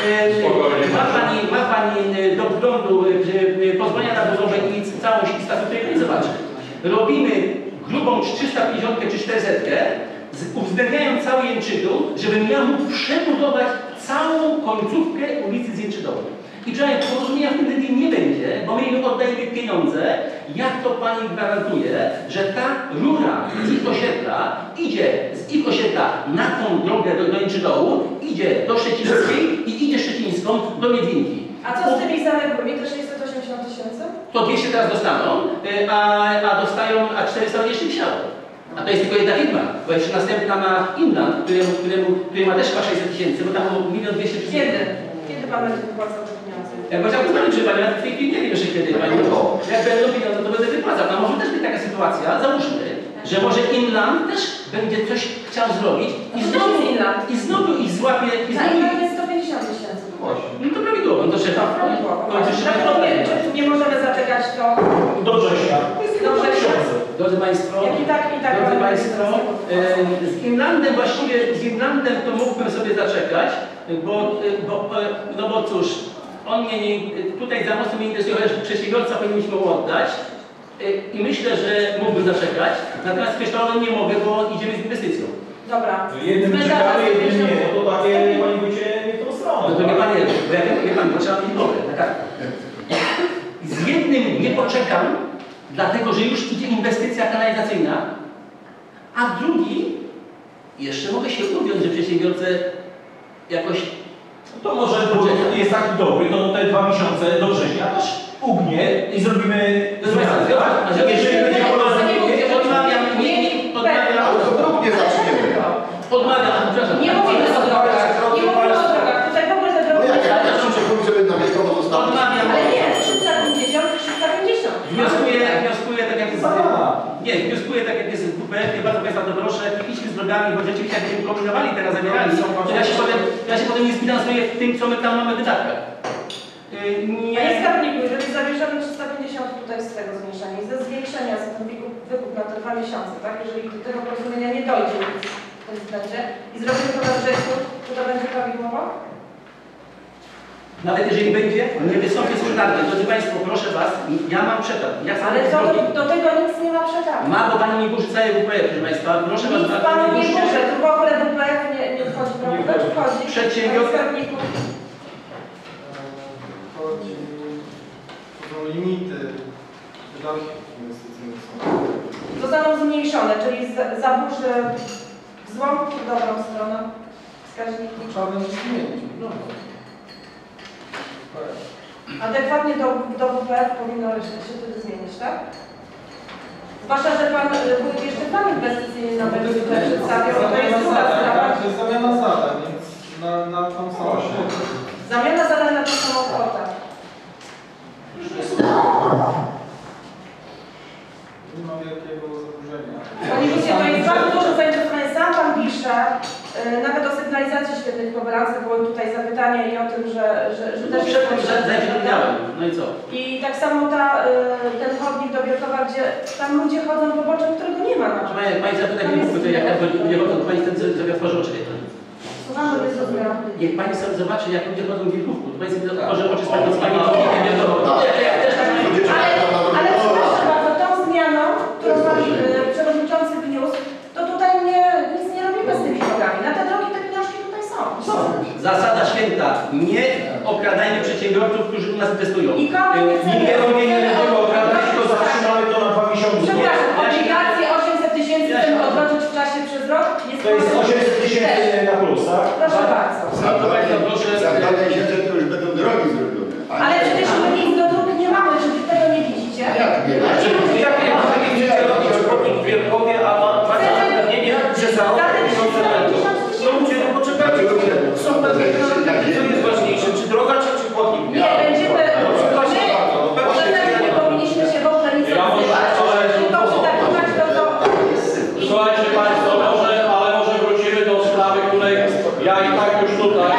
Ma Pani, ma Pani do wglądu pozwolenia na budowę i całość i statuty i zobaczy. Robimy grubą trzysta pięćdziesiąt czy czterysta, uwzględniając cały Jęczydół, żebym ja mógł przebudować całą końcówkę ulicy z Jęczydowej. I przynajmniej porozumienia w tym wtedy nie będzie, bo my im oddajemy pieniądze. Jak to Pani gwarantuje, że ta rura z ich osiedla idzie z ich osiedla na tą drogę do, do Jęczydołu, idzie do Szczecińskiej i idzie Szczecińską do Miedwinki. A co z tymi zaległymi, te sześćset osiemdziesiąt tysięcy? To dwieście teraz dostaną, a, a dostają, a czterysta jeszcze wisiało. A to jest tylko jedna firma, bo jeszcze następna ma Inland, któremu, któremu, który ma też chyba sześćset tysięcy, bo tam było milion dwieście tysięcy. Kiedy? Kiedy Pan będzie wypłacał te pieniądze? Ja chciałbym zobaczyć, Pani, ja w tej chwili nie wiem jeszcze kiedy Pani. Jak będą pieniądze, to będę wypłacał. No może też być taka sytuacja, załóżmy, że może Inland też będzie coś chciał zrobić i znowu, i znowu ich złapie. I Na znowu Inland jest sto pięćdziesiąt tysięcy. No to prawidłowo, no to trzeba. Nie możemy zaczekać to do września. Do września. Drodzy Państwo, Jak i tak, i tak drodzy Państwo, e, z Inlandem właściwie, z Inlandem to mógłbym sobie zaczekać, bo, bo, no bo cóż, on mnie nie, tutaj za mocno mnie interesuje, że przedsiębiorca powinniśmy mu oddać y, i myślę, że mógłby zaczekać, natomiast kryształowym nie mogę, bo idziemy z inwestycją. Dobra. Jednym ciekawy, jednym nie, no to takie, panie wójcie, nie w tą stronę. No to nie pan, nie, bo ja wie pan, bo trzeba mieć nogę, tak? Z jednym nie poczekam, dlatego że już idzie inwestycja kanalizacyjna, a drugi jeszcze mogę się ująć, że przedsiębiorcę jakoś... To może jest taki dobry, to te dwa miesiące do września też ugnie i zrobimy zmianę, tak? Jeżeli będzie porozumienie, odmawiam, nie, nie, odmawiam. Ale to próbnie zaczniemy. Odmawiam, przepraszam. Nie mówimy o drogach, nie mówimy o drogach. Tutaj w ogóle te No drogi... jak, jak ja muszę mówić, żeby na wielkowo zostało? Odmawiam. Ale nie, trzysta pięćdziesiąt, trzysta pięćdziesiąt. Wnioskuję, wnioskuję tak jak jest... Nie, wnioskuję tak jak jest w W P F, bardzo Państwa to proszę, idźmy z drogami, bo rzeczywiście jak będziemy kombinowali teraz zabierali, to ja się potem, ja się potem nie zbilansuję w tym, co my tam mamy w wydatkach. Yy, Panie nie... skarbniku, jeżeli zabierzemy trzysta pięćdziesiąt tutaj z tego zmniejszenia i ze zwiększenia za ten wykup, wykup na te dwa miesiące, tak? Jeżeli do tego porozumienia nie dojdzie w tym względzie i zrobimy to we wrześniu, to to będzie prawidłowo? Nawet jeżeli będzie, nie wystąpię z przetargiem. Drodzy Państwo, proszę Was, ja mam przetarg. Ja chcę Ale to, zrobić. do tego nic nie ma przetargu. Ma, bo Pani nie burzy całej W P F, proszę Państwa. Proszę Was, Nic Panu nie burzy, tu w ogóle W P F nie, nie wchodzi, prawda? Czy wchodzi? Przedsiębiorca- Panie skarbniku? Chodzi, to są limity wydatków inwestycyjnych. Zostaną zmniejszone, czyli z- zaburzy w złą czy w dobrą stronę wskaźniki. Trzeba będzie zmienić. No. Adekwatnie do, do W P F powinno się wtedy zmienić, tak? Zwłaszcza, że Pan y, Wójt jeszcze plan inwestycyjny na będzie tutaj przedstawiał, to jest druga sprawa. To jest zamiana zadań, więc na, na tą samą kwotę. Zamiana zadań na tą samą kwotę. Nie ma wielkiego zaburzenia. Panie Wójcie, to jest bardzo duże zainteresowanie. Sam Pan pisze, y, nawet o sygnalizacji świetnych kooperacji były tutaj zapytania i o tym, że, że, że No też... przedtem zainteresowałem. No i co? I tak samo ta, y, ten chodnik do Bielkowa, gdzie tam ludzie chodzą po boczem, którego nie ma. Proszę Pani, Pani zapyta, nie mógłby, to jak ja nie chodzą, to Pani wtedy sobie otworzy oczy. Słuchamy, nie zrozumiałam. Niech Pani sobie zobaczy, jak ludzie chodzą w Wilkówku. To Pani sobie otworzy oczy z Pani z Pani chodnikiem wielkowym. Ja też tak mam. Ale, ale przepraszam bardzo, tą zmianą, którą Pan y, Przewodniczący wniósł, to tutaj nie, nic nie robimy z tymi drogami. Na te drogi te pieniążki tutaj są. Zasada święta. Nie okradajmy przedsiębiorców, którzy u nas inwestują. I komu nie chcemy? Nie robienie tego okradać, to zatrzymamy to na dwa miesiące. Przepraszam, obligacje osiemset tysięcy chcemy odroczyć w czasie przez rok. Jest To jest osiemset tysięcy na plus, tak? Proszę bardzo. Za dwa miesiące to już będą drogi zrobione. Ale przecież my nic do dróg nie mamy, czy Wy tego nie widzicie? Jak nie? Jak nie chcecie robić chodnik w Wielkowie, a ma macie zapewnienie, że za rok pieniądze będą? No ludzie, no poczekajcie, są pewne priorytety, co jest ważniejsze, czy droga, czy, czy chodnik? Nie, będziemy... No przepraszam My, bardzo, no pewnie, że ja nie nie powinniśmy się w ogóle nic Ja może odzywać, wczoraj tylko przytakować to, co... Słuchajcie Państwo, może, ale może wrócimy do sprawy, której ja i tak już tutaj,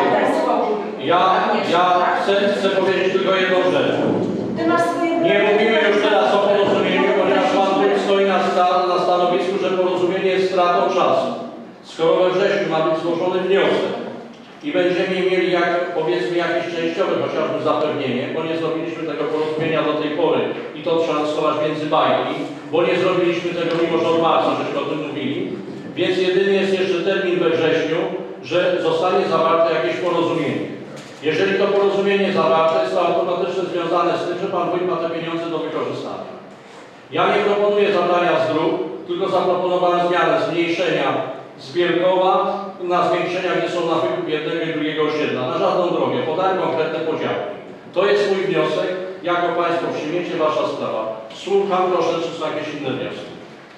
ja, ja chcę, chcę powiedzieć tylko jedną rzecz. Ty masz swoje... Nie mówimy już teraz o porozumieniu, ponieważ Pan Wójt stoi na, sta, na stanowisku, że porozumienie jest stratą czasu. Skoro we wrześniu ma być złożony wniosek i będziemy mieli, jak, powiedzmy, jakieś częściowe chociażby zapewnienie, bo nie zrobiliśmy tego porozumienia do tej pory i to trzeba schować między bajki, bo nie zrobiliśmy tego mimo, że od marca żeśmy o tym mówili, więc jedyny jest jeszcze termin we wrześniu, że zostanie zawarte jakieś porozumienie. Jeżeli to porozumienie zawarte jest to automatycznie związane z tym, że Pan Wójt ma te pieniądze do wykorzystania. Ja nie proponuję zabrania z dróg, tylko zaproponowałem zmianę zmniejszenia z Wielkowa na zwiększenia, gdzie są na wykup jednego i drugiego osiedla. Na żadną drogę. Podałem konkretne podziałki. To jest mój wniosek. Jak go Państwo przyjmiecie, Wasza sprawa. Słucham, proszę, czy są jakieś inne wnioski.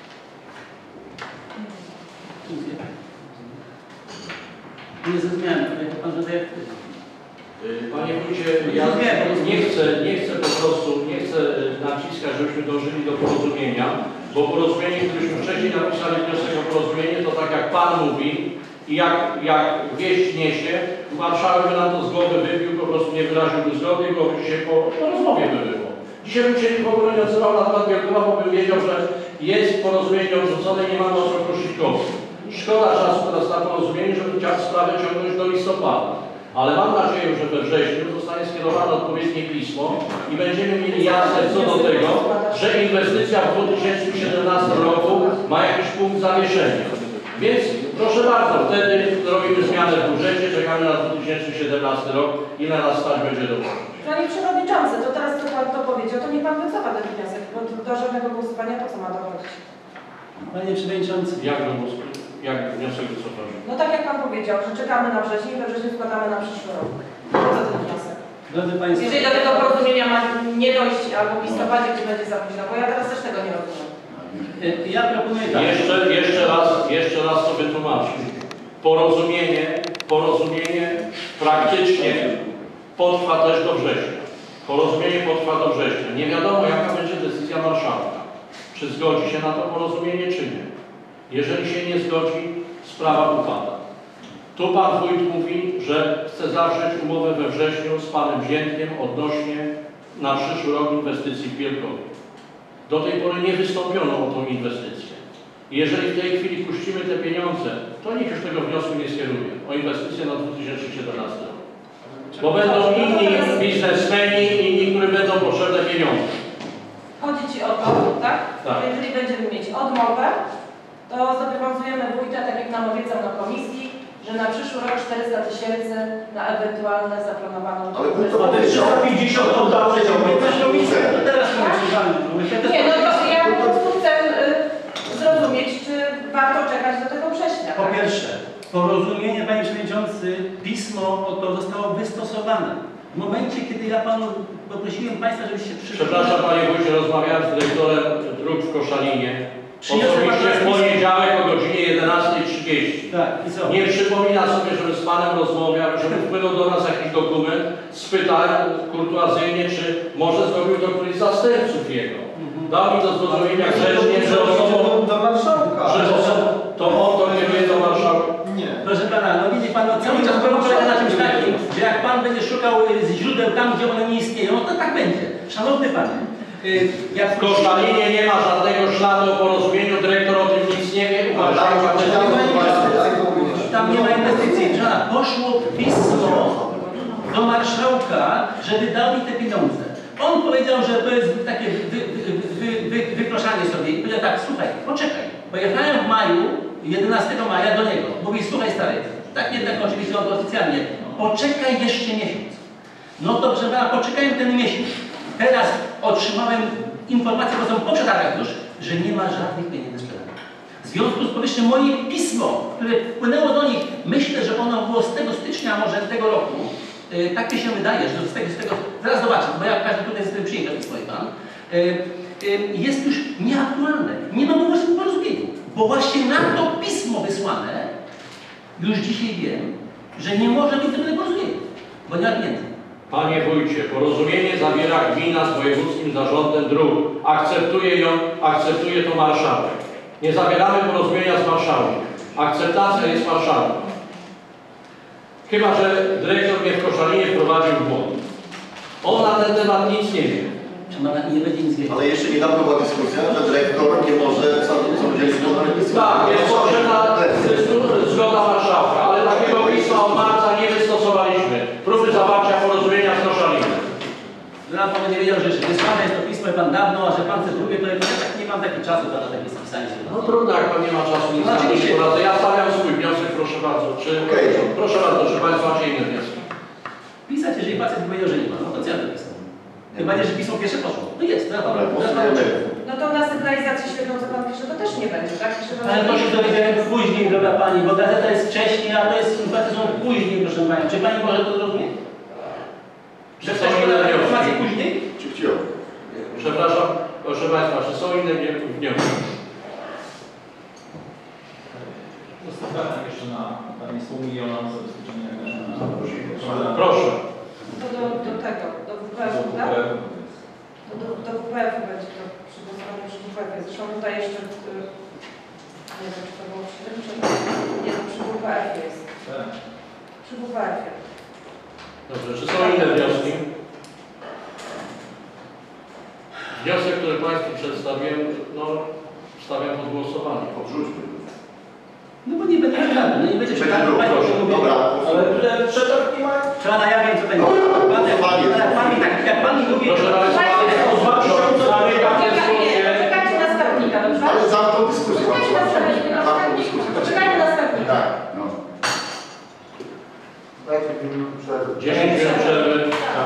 Nie zrozumiałem, jak Pan zadaje. Panie Wójcie, ja nie chcę, nie chcę po prostu, nie chcę naciskać, żebyśmy dążyli do porozumienia, bo porozumienie, gdybyśmy wcześniej napisali wniosek o porozumienie, to tak jak Pan mówi i jak, jak wieść niesie, marszałek by nam to z głowy wypił, po prostu nie wyraziłby zgody i byłoby dzisiaj po, po rozmowie by było. Dzisiaj bym się w ogóle nie odzywał na temat Wielkowa, bo bym wiedział, że jest porozumienie odrzucone i nie mamy o co prosić kogoś. Szkoda czasu teraz na porozumienie, żeby chciał sprawę ciągnąć do listopada. Ale mam nadzieję, że we wrześniu zostanie skierowane odpowiednie pismo i będziemy mieli jasność co do tego, że inwestycja w dwa tysiące siedemnastym roku ma jakiś punkt zawieszenia. Więc proszę bardzo, wtedy robimy zmianę w budżecie, czekamy na dwa tysiące siedemnasty rok, ile nas stać będzie do końca. Panie Przewodniczący, to teraz co Pan to powiedział, to nie Pan wycofa ten wniosek, bo do żadnego głosowania po co ma dochodzić? Panie Przewodniczący. Jak, do głosu, jak wniosek wycofamy? No tak jak Pan powiedział, że czekamy na wrzesień i we wrześniu składamy na przyszły rok. Po co ten wniosek? Drodzy Państwo. Jeżeli do tego porozumienia ma nie dojść albo w listopadzie, gdzie będzie za późno, bo ja teraz też tego nie rozumiem. Ja proponuję tak. Jeszcze, jeszcze raz, jeszcze raz to wytłumaczę. Porozumienie, porozumienie praktycznie potrwa też do września. Porozumienie potrwa do września. Nie wiadomo, jaka będzie decyzja marszałka. Czy zgodzi się na to porozumienie, czy nie. Jeżeli się nie zgodzi, sprawa upada. Tu Pan Wójt mówi, że chce zawrzeć umowę we wrześniu z Panem Ziętkiem odnośnie na przyszły rok inwestycji w Bielkowie. Do tej pory nie wystąpiono o tą inwestycję. Jeżeli w tej chwili puścimy te pieniądze, to nikt już tego wniosku nie skieruje o inwestycję na dwa tysiące siedemnasty rok. Bo będą inni biznesmeni, inni, którym będą potrzebne pieniądze. Chodzi Ci o to, tak? Tak. Że jeżeli będziemy mieć odmowę, to zobowiązujemy wójta, tak jak nam obiecał na komisji, że na przyszły rok czterysta tysięcy na ewentualne zaplanowaną... Ale wójt to trzysta pięćdziesiąt oddało się teraz Nie, no to ja po prostu chcę y, zrozumieć, czy warto czekać do tego września. Po tak? pierwsze, porozumienie, Panie Przewodniczący, pismo o to zostało wystosowane. W momencie, kiedy ja Panu poprosiłem Państwa, żebyście przyszli... Przepraszam Panie Wójcie, rozmawiałem z dyrektorem dróg w Koszalinie. Przyniosę Osobiście w Pana poniedziałek o godzinie jedenastej trzydzieści. Tak, i co? Nie przypomina sobie, żeby z Panem rozmawiał, żeby wpłynął do nas jakiś dokument. Spytałem kurtuazyjnie, czy może zrobił to któryś z zastępców jego. Dał mi do zrozumienia grzecznie, że osobą... do marszałka. Że osobą, to on to kieruje do marszałka. Nie. Proszę Pana, no widzi Pan, no cały czas problem polega na czymś takim, że jak Pan będzie szukał y, źródeł tam, gdzie one nie istnieją, no to tak będzie. Szanowny Panie, y, jak W Koszalinie nie ma żadnego śladu o porozumieniu, dyrektor o tym nic nie wie, marszałka też nie ma. tam nie ma inwestycji, że poszło pismo do marszałka, żeby dał mi te pieniądze. On powiedział, że to jest takie wy, wy, wy, wy, wyproszanie sobie i powiedział tak, słuchaj, poczekaj, pojechałem w maju, jedenastego maja do niego. Mówi, słuchaj stary, tak nie tak oczywiście on oficjalnie, poczekaj jeszcze miesiąc. No to proszę pana, poczekałem ten miesiąc. Teraz otrzymałem informację, bo są po przetargach już, że nie ma żadnych pieniędzy sprzedanych. W związku z powyższym moje pismo, które wpłynęło do nich, myślę, że ono było z tego stycznia może tego roku, yy, tak mi się wydaje, że z tego, z tego zaraz zobaczę, bo ja każdy tutaj z tym przyjechał pismo i pan, yy, yy, jest już nieaktualne. Nie ma mowy o porozumieniu. Bo właśnie na to pismo wysłane, już dzisiaj wiem, że nie może być tego porozumienia, bo nie ma pieniędzy. Panie Wójcie, porozumienie zawiera gmina z wojewódzkim zarządem dróg. Akceptuje ją, akceptuje to marszałek. Nie zawieramy porozumienia z marszałkiem. Akceptacja jest marszałka. Chyba że dyrektor mnie w Koszalinie wprowadził w błąd. On na ten temat nic nie wie. Nie będzie nic wiedzieć. Ale jeszcze niedawno była dyskusja, że dyrektor nie może samodzielnie wykonać nic. Tak, jest potrzebna zgoda marszałka, ale takiego pisma od marca nie wystosowaliśmy. Próby zawarcia porozumienia z Koszalinem. Ja Pan nie wiedział, że jeszcze wysłane jest to pismo i Pan dawno, a że Pan chce drugie, to ja tak nie mam takiego czasu na takie spisanie. No trudno, jak Pan nie ma czasu, nic na nie poradzę. Ja stawiam swój wniosek, proszę bardzo. Czy, okay. Proszę bardzo, czy Państwo macie inne wnioski? Pisać, jeżeli facet powiedział, że nie ma, no to co ja to pisał? Chyba nie, że pismo pierwsze poszło. No jest, to ja Pan. No to na sygnalizacji świetną, co Pan pisze, to też nie będzie, tak? Pisze, ale to się dowiedziałem później, droga Pani, bo gazeta jest wcześniej, a to jest informacje są później, proszę Pani. Czy Pani może to zrozumieć? Że ktoś poda informacje później? Czy chciał? Przepraszam, proszę Państwa, czy są inne wnioski? Zostawiam jeszcze na Pani pół miliona zabezpieczenia. Proszę. To do, do tego, do W P F-u, tak? To do, do W P F-u będzie to przygłosowane przy W P F-ie. Zresztą tutaj jeszcze, nie wiem, czy to było przy tym, czy nie, to przy W P F-ie jest. Przy W P F-ie. Dobrze, czy są inne wnioski? Wniosek, który Państwu przedstawiłem, no, stawiam pod głosowanie. Odrzućmy. No bo nie będzie przetargu, no nie będzie przetargu. Będzie Państwo proszę. mówią, Dobra. Ale że przetarg nie ma... Trzeba na ja wiem co będzie. Pan, jak, jak pan mi tak, jak pan mi mówi, Proszę Państwa, zamykam dyskusję. Poczekajcie na skarbnika, dobrze? Ale zamknął dyskusję. Poczekajcie na skarbnika, na Zamknął skarbnika. dyskusję. Poczekajcie na skarbnika. Tak, no. Dajcie mi minutę przerwy. dziesięć minut przerwy.